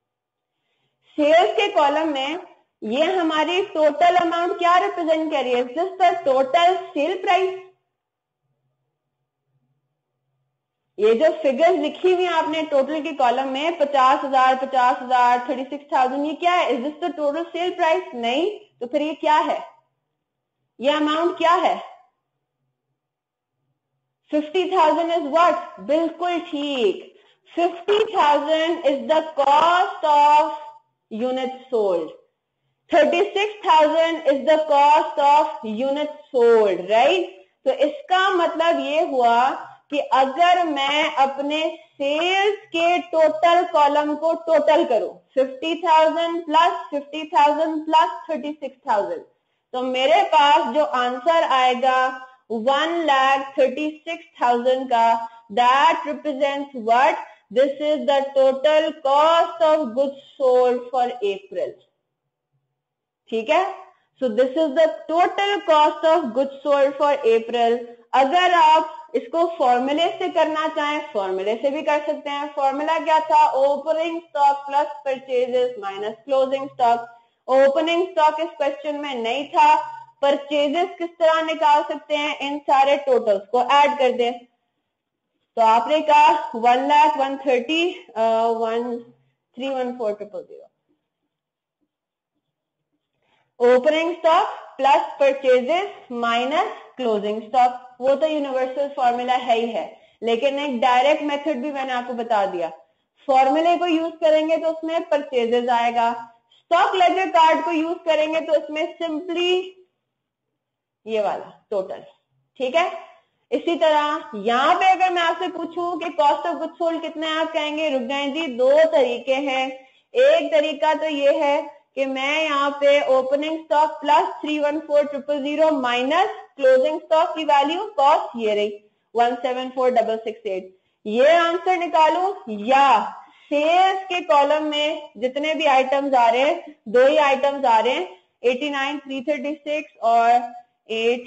सेल्स के कॉलम में ये हमारी टोटल अमाउंट क्या रिप्रेजेंट कर रही है? This the total sale price. ये जो फिगर्स लिखी हुई आपने टोटल के कॉलम में पचास हजार पचास हजार थर्टी सिक्स थाउजेंड, ये क्या है? Is this the total sale price? नहीं, तो फिर ये क्या है? ये अमाउंट क्या है? Fifty thousand is what? बिल्कुल ठीक, fifty thousand is the cost of unit sold, thirty six thousand is the cost of unit sold, right. तो इसका मतलब ये हुआ कि अगर मैं अपने सेल्स के टोटल कॉलम को टोटल करूं, fifty thousand plus fifty thousand plus thirty six thousand, तो मेरे पास जो आंसर आएगा one lakh thirty six thousand का, that represents what? This is the total cost of goods sold for April. ठीक है, so this is the total cost of goods sold for April. अगर आप इसको फॉर्मूले से करना चाहें फॉर्मूले से भी कर सकते हैं। फॉर्मूला क्या था? Opening stock plus purchases minus closing stock. Opening stock इस क्वेश्चन में नहीं था। परचेजेस किस तरह निकाल सकते हैं? इन सारे टोटल्स को ऐड कर दें। तो आपने कहा one lakh one thirty one three one four triple zero. Opening stock plus purchases minus closing stock, वो तो यूनिवर्सल फॉर्मूला है ही है, लेकिन एक डायरेक्ट मेथड भी मैंने आपको बता दिया। फॉर्मूले को यूज करेंगे तो उसमें परचेजेस आएगा, स्टॉक लेजर कार्ड को यूज करेंगे तो उसमें सिंपली ये वाला टोटल। ठीक है, इसी तरह यहां पे अगर मैं आपसे पूछूं कि कॉस्ट ऑफ गुड्स सोल्ड कितने, आप कहेंगे रुक जाएं जी, दो तरीके हैं। एक तरीका तो ये है कि मैं यहाँ पे opening stock plus three one four triple zero minus closing stock की वैल्यू कॉस्ट ये रही one seven four double six eight, ये आंसर निकालूं, या सेल्स के कॉलम में जितने भी आइटम्स आ रहे हैं, दो ही आइटम्स आ रहे हैं, eighty nine three thirty six और एट,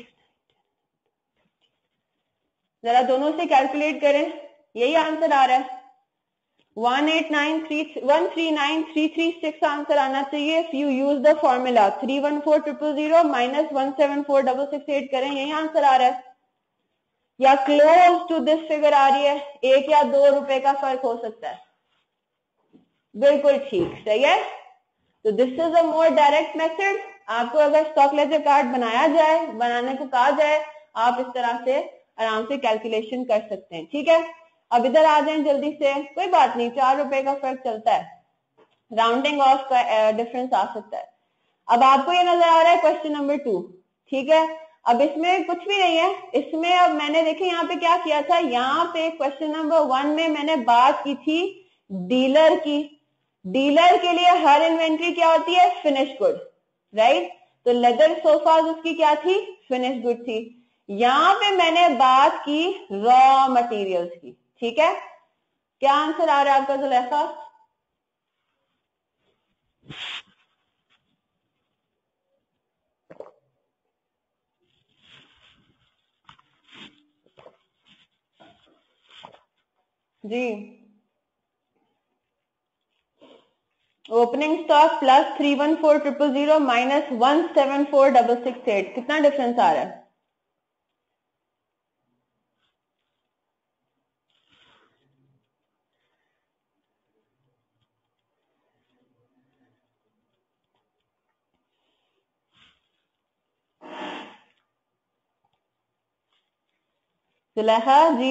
जरा दोनों से कैलकुलेट करें, यही आंसर आ रहा है one eight nine three one three nine three three six answer आना चाहिए। If you use the formula three one four triple zero minus one seven four double six eight करें, यही आंसर आ रहा है, या क्लोज टू दिस फिगर आ रही है, एक या दो रुपए का फर्क हो सकता है। बिल्कुल ठीक, सही है। तो this is a more direct method. आपको अगर स्टॉक लेजर कार्ड बनाया जाए, बनाने को कहा जाए, आप इस तरह से आराम से कैलकुलेशन कर सकते हैं। ठीक है, अब इधर आ जाएं जल्दी से, कोई बात नहीं, चार रुपए का फर्क चलता है, राउंडिंग ऑफ का डिफरेंस आ सकता है। अब आपको ये नजर आ रहा है क्वेश्चन नंबर टू, ठीक है। अब इसमें कुछ भी नहीं है, इसमें अब मैंने देखे यहाँ पे क्या किया था, यहाँ पे क्वेश्चन नंबर वन में मैंने बात की थी डीलर की। डीलर के लिए हर इन्वेंट्री क्या होती है? Finish good, right. तो लेदर सोफाज उसकी क्या थी? फिनिश गुड थी। यहां पे मैंने बात की रॉ मटेरियल्स की। ठीक है, क्या आंसर आ रहा है आपका जुलेखा? जी, opening stock plus three one four triple zero minus one seven four double six eight, कितना डिफरेंस आ रहा है? जुलेखा जी,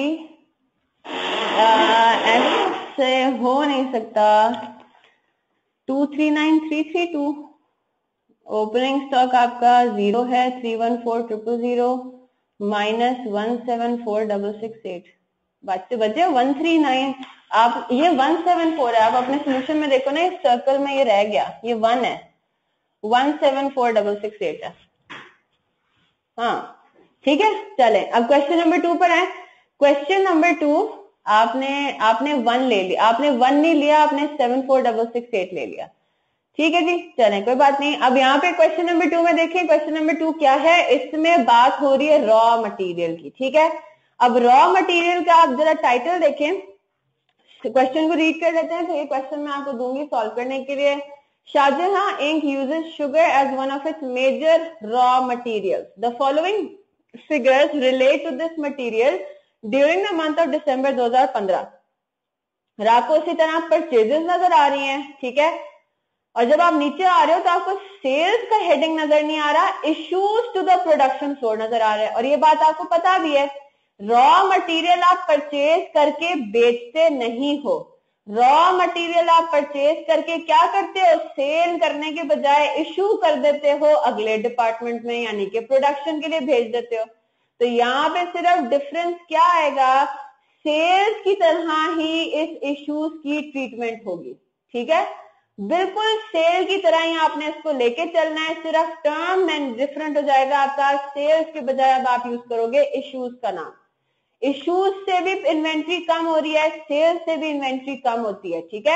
ऐसे हो नहीं सकता। Two three nine three three two, opening stock आपका जीरो है, three one four triple zero minus one seven four double six eight, बच्चे बचे वन थ्री नाइन। आप ये वन सेवन फोर है, आप अपने सोल्यूशन में देखो ना, इस सर्कल में ये रह गया, ये वन है, one seven four double six eight है। हाँ ठीक है, चले अब क्वेश्चन नंबर टू पर है। क्वेश्चन नंबर टू, आपने आपने वन ले लिया, आपने वन नहीं लिया, आपने seven four double six eight ले लिया। ठीक है जी, चलें कोई बात नहीं। अब यहाँ पे क्वेश्चन नंबर टू में देखें, क्वेश्चन नंबर टू क्या है, इसमें बात हो रही है रॉ मटेरियल की। ठीक है, अब रॉ मटेरियल का आप जरा टाइटल देखें, क्वेश्चन को रीड कर लेते हैं। तो ये क्वेश्चन मैं आपको दूंगी सॉल्व करने के लिए। Shahjahan inc uses sugar as one of its major raw material, the following figures relate to this material during the month of December दो हजार पंद्रह। आपको इसी तरह परचेजेस नजर आ रही हैं। ठीक है, और जब आप नीचे आ रहे हो तो आपको सेल्स का हेडिंग नजर नहीं आ रहा, issues to the production floor नजर आ रहा है। और ये बात आपको पता भी है, रॉ मटेरियल आप परचेज करके बेचते नहीं हो, रॉ मटेरियल आप परचेज करके क्या करते हो, सेल करने के बजाय इश्यू कर देते हो अगले डिपार्टमेंट में, यानी कि प्रोडक्शन के लिए भेज देते हो। तो यहाँ पे सिर्फ डिफरेंस क्या आएगा, सेल्स की तरह ही इस इश्यूज की ट्रीटमेंट होगी। ठीक है, बिल्कुल सेल की तरह ही आपने इसको लेके चलना है, सिर्फ टर्म एंड डिफरेंट हो जाएगा आपका, सेल्स के बजाय अब आप यूज करोगे इश्यूज का नाम। इश्यूज से भी इन्वेंट्री कम हो रही है, सेल्स से भी इन्वेंट्री कम होती है। ठीक है,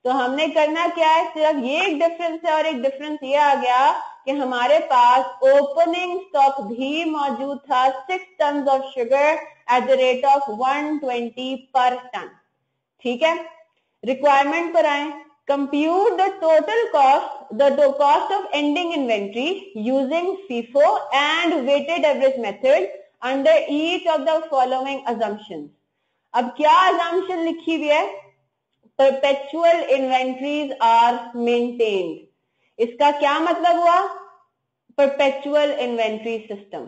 तो हमने करना क्या है, सिर्फ ये एक डिफरेंस है और एक डिफरेंस ये आ गया कि हमारे पास ओपनिंग स्टॉक भी मौजूद था six ton of sugar at the rate of one twenty per ton. ठीक है, रिक्वायरमेंट पर आए, compute the total cost the cost of ending inventory using FIFO and weighted average method under each of the following assumptions. अब क्या assumption लिखी हुई है, perpetual inventories are maintained। इसका क्या मतलब हुआ, perpetual inventory system,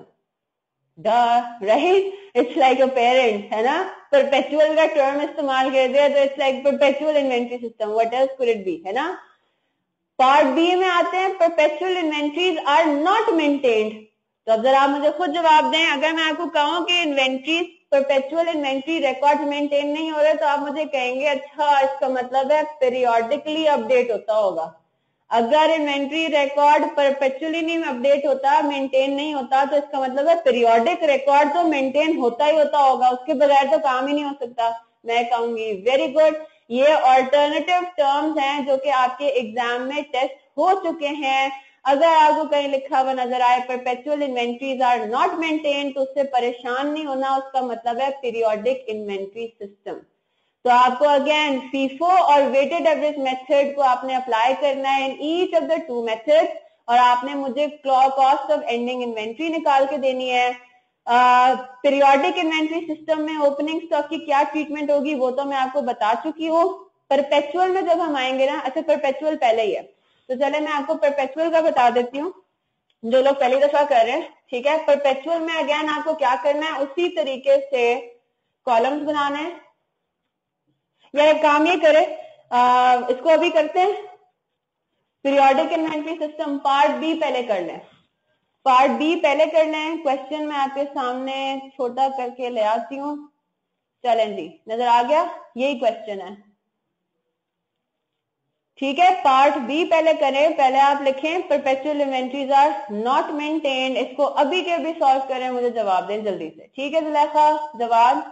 duh, right? It's like a parent, है ना, perpetual का टर्म इस्तेमाल कर दिया तो it's like perpetual inventory system, what else could it be, है ना। पार्ट बी में आते हैं, perpetual inventories are not maintained। तो अब जरा आप मुझे खुद जवाब दें, अगर मैं आपको कहूं कि inventories perpetual inventory record maintain नहीं हो रहे तो आप मुझे कहेंगे अच्छा इसका मतलब है पीरियोडिकली अपडेट होता होगा। अगर इन्वेंट्री रिकॉर्ड परपेचुअली नहीं अपडेट होता, मेंटेन नहीं होता, तो इसका मतलब है पीरियोडिक रिकॉर्ड तो मेंटेन होता ही होता होगा, उसके बगैर तो काम ही नहीं हो सकता। मैं कहूंगी वेरी गुड, ये ऑल्टरनेटिव टर्म्स हैं जो कि आपके एग्जाम में टेस्ट हो चुके हैं। अगर आपको कहीं लिखा हुआ नजर आए perpetual inventories are not maintain तो उससे परेशान नहीं होना, उसका मतलब है पीरियोडिक इन्वेंट्री सिस्टम। तो आपको अगेन फीफो और वेटेड एवरेज मेथड को आपने अप्लाई करना है in each of the two method और आपने मुझे कॉस्ट ऑफ एंडिंग इन्वेंट्री निकाल के देनी है। पीरियोडिक इन्वेंट्री सिस्टम में ओपनिंग स्टॉक की क्या ट्रीटमेंट होगी वो तो मैं आपको बता चुकी हूँ। परपेचुअल में जब हम आएंगे ना, अच्छा परपेचुअल पहले ही है तो चले मैं आपको परपेचुअल का बता देती हूँ जो लोग पहली दफा कर रहे हैं। ठीक है, परपेचुअल में अगेन आपको क्या करना है, उसी तरीके से कॉलम्स बनाने हैं या एक काम ये करें, आ, इसको अभी करते हैं, periodic inventory system part B पहले कर लें, पार्ट बी पहले कर लें। क्वेश्चन मैं आपके सामने छोटा करके ले आती हूँ, चलें जी, नजर आ गया, यही क्वेश्चन है। ठीक है, पार्ट बी पहले करें, पहले आप लिखें perpetual inventories are not maintained, इसको अभी के अभी सॉल्व करें, मुझे जवाब दें जल्दी से। ठीक है जुलेखा, जवाब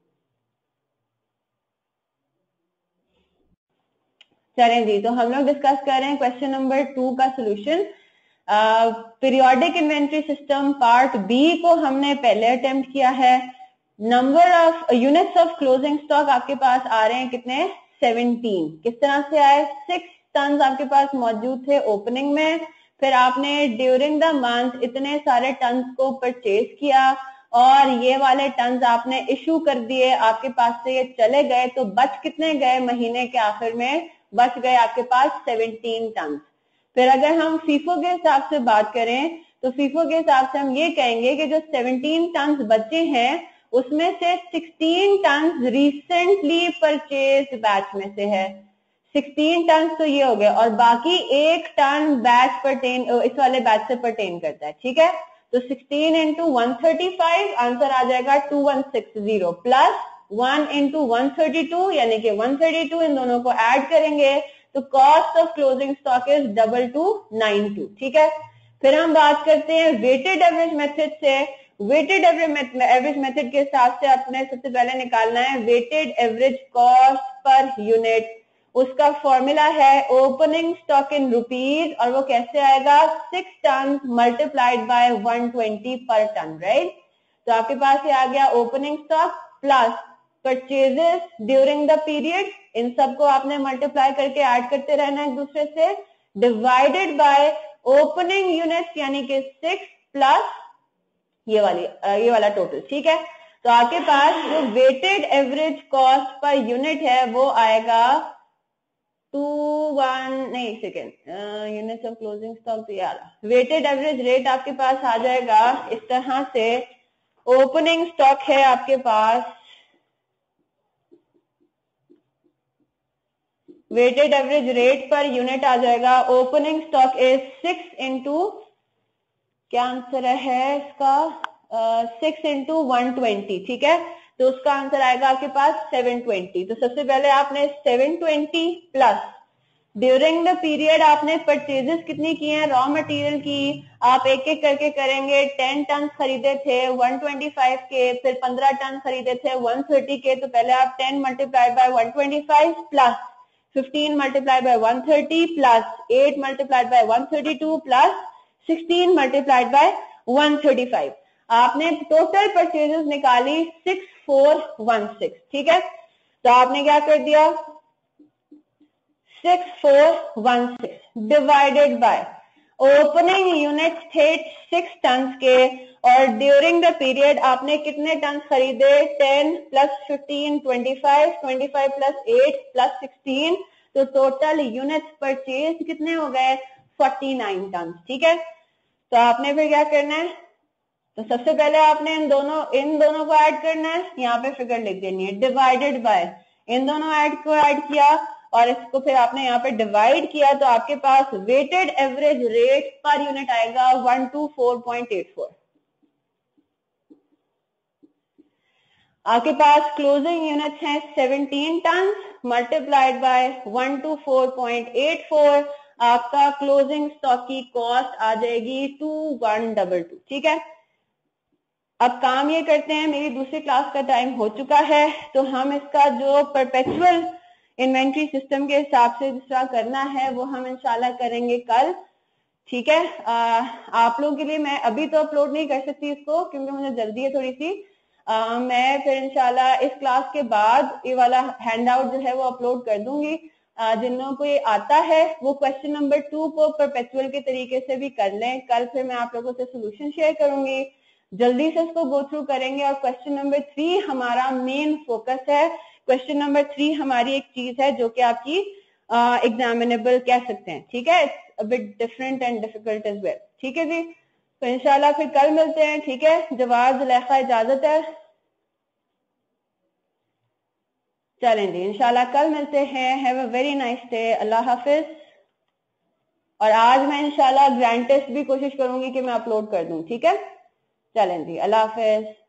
चलें जी। तो हम लोग डिस्कस कर रहे हैं क्वेश्चन नंबर टू का solution. Periodic inventory system part B को हमने पहले अटेम्प्ट किया है। Number of units of closing stock आपके पास आ रहे हैं कितने, सेवनटीन। किस तरह से आए, सिक्स टन आपके पास मौजूद थे ओपनिंग में, फिर आपने ड्यूरिंग द मंथ इतने सारे टन को परचेज किया और ये वाले टन आपने इशू कर दिए, आपके पास से ये चले गए, तो बच कितने गए, महीने के आखिर में बच गए आपके पास सेवनटीन टन। फिर अगर हम फीफो के हिसाब से बात करें तो फीफो के हिसाब से हम ये कहेंगे कि जो सेवनटीन टन बचे हैं उसमें से sixteen ton recently purchase batch में से है, सिक्सटीन टन तो ये हो गए और बाकी एक टन बैच परटेन इस वाले बैच से परटेन करता है। ठीक है, तो sixteen into one thirty five answer आ जाएगा two one six zero plus one into one thirty two यानी कि वन थर्टी टू, इन दोनों को ऐड करेंगे तो cost of closing stock is double two nine two. ठीक है, फिर हम बात करते हैं वेटेड एवरेज मेथड से। वेटेड एवरेज मेथड के हिसाब से आपने सबसे पहले निकालना है weighted average cost per unit. उसका फॉर्मूला है ओपनिंग स्टॉक इन रुपीज और वो कैसे आएगा, six ton multiplied by one twenty per ton, right. तो आपके पास ये आ गया opening stock plus purchases during the period, इन सबको आपने मल्टीप्लाई करके ऐड करते रहना एक दूसरे से, डिवाइडेड बाय ओपनिंग यूनिट्स यानी कि सिक्स प्लस ये वाली ये वाला टोटल। ठीक है, तो आपके पास जो weighted average cost per unit है वो आएगा टू वन नहीं second units of closing stock, यार वेटेड एवरेज रेट आपके पास आ जाएगा इस तरह से। ओपनिंग स्टॉक है आपके पास, weighted average rate per unit आ जाएगा, opening stock is six into क्या आंसर है इसका, सिक्स इंटू वन ट्वेंटी। ठीक है, तो उसका आंसर आएगा आपके पास सेवन ट्वेंटी। तो सबसे पहले आपने seven twenty plus during the period आपने परचेजेस कितनी की हैं, रॉ मटेरियल की, आप एक एक करके करेंगे। टेन टन खरीदे थे वन ट्वेंटी फाइव के, फिर पंद्रह टन खरीदे थे वन थर्टी के, तो पहले आप ten multiplied by one twenty five plus fifteen multiplied by one thirty plus eight multiplied by one thirty two plus sixteen multiplied by one thirty five. आपने टोटल परचेजेस निकाली six four one six. ठीक है, तो आपने क्या कर दिया, six four one six divided by opening unit थे सिक्स टन के और ड्यूरिंग द पीरियड आपने कितने टन खरीदे, ten plus fifteen twenty five, twenty five plus eight plus sixteen, तो टोटल यूनिट्स परचेज कितने हो गए, फोर्टी नाइन टन। ठीक है, तो आपने फिर क्या करना है, तो सबसे पहले आपने इन दोनों इन दोनों को ऐड करना है, यहाँ पे फिगर लिख देनी है, डिवाइडेड बाय इन दोनों ऐड को ऐड किया और इसको फिर आपने यहाँ पे डिवाइड किया, तो आपके पास weighted average rate per unit आएगा one two four point eight four. आपके पास क्लोजिंग यूनिट्स हैं seventeen ton multiplied by one two four point eight four, आपका क्लोजिंग स्टॉक की कॉस्ट आ जाएगी टू वन डबल टू। ठीक है, अब काम ये करते हैं, मेरी दूसरी क्लास का टाइम हो चुका है, तो हम इसका जो परपेचुअल इन्वेंट्री सिस्टम के हिसाब से जिस तरह करना है वो हम इंशाल्लाह करेंगे कल। ठीक है, आ, आप लोगों के लिए मैं अभी तो अपलोड नहीं कर सकती इसको क्योंकि मुझे जल्दी है थोड़ी सी। आ, मैं फिर इंशाल्लाह इस क्लास के बाद ये वाला हैंड आउट जो है वो अपलोड कर दूंगी। जिन लोगों को ये आता है वो क्वेश्चन नंबर टू को परपेचुअल के तरीके से भी कर लें। कल फिर मैं आप लोगों से सोल्यूशन शेयर करूंगी, जल्दी से इसको गो थ्रू करेंगे। और क्वेश्चन नंबर थ्री हमारा मेन फोकस है। क्वेश्चन नंबर थ्री हमारी एक चीज है जो कि आपकी एग्जामिनेबल कह सकते हैं। ठीक है, it's a bit different and difficult as well. ठीक है जी, तो इंशाल्लाह फिर कल मिलते हैं। ठीक है, जवाब जुलेखा इजाजत है, चलें जी इंशाल्लाह कल मिलते हैं। Have a very nice day, अल्लाह हाफिज। और आज मैं इंशाल्लाह ग्रैंड टेस्ट भी कोशिश करूंगी कि मैं अपलोड कर दूं। ठीक है, चलें जी, अल्लाह हाफिज।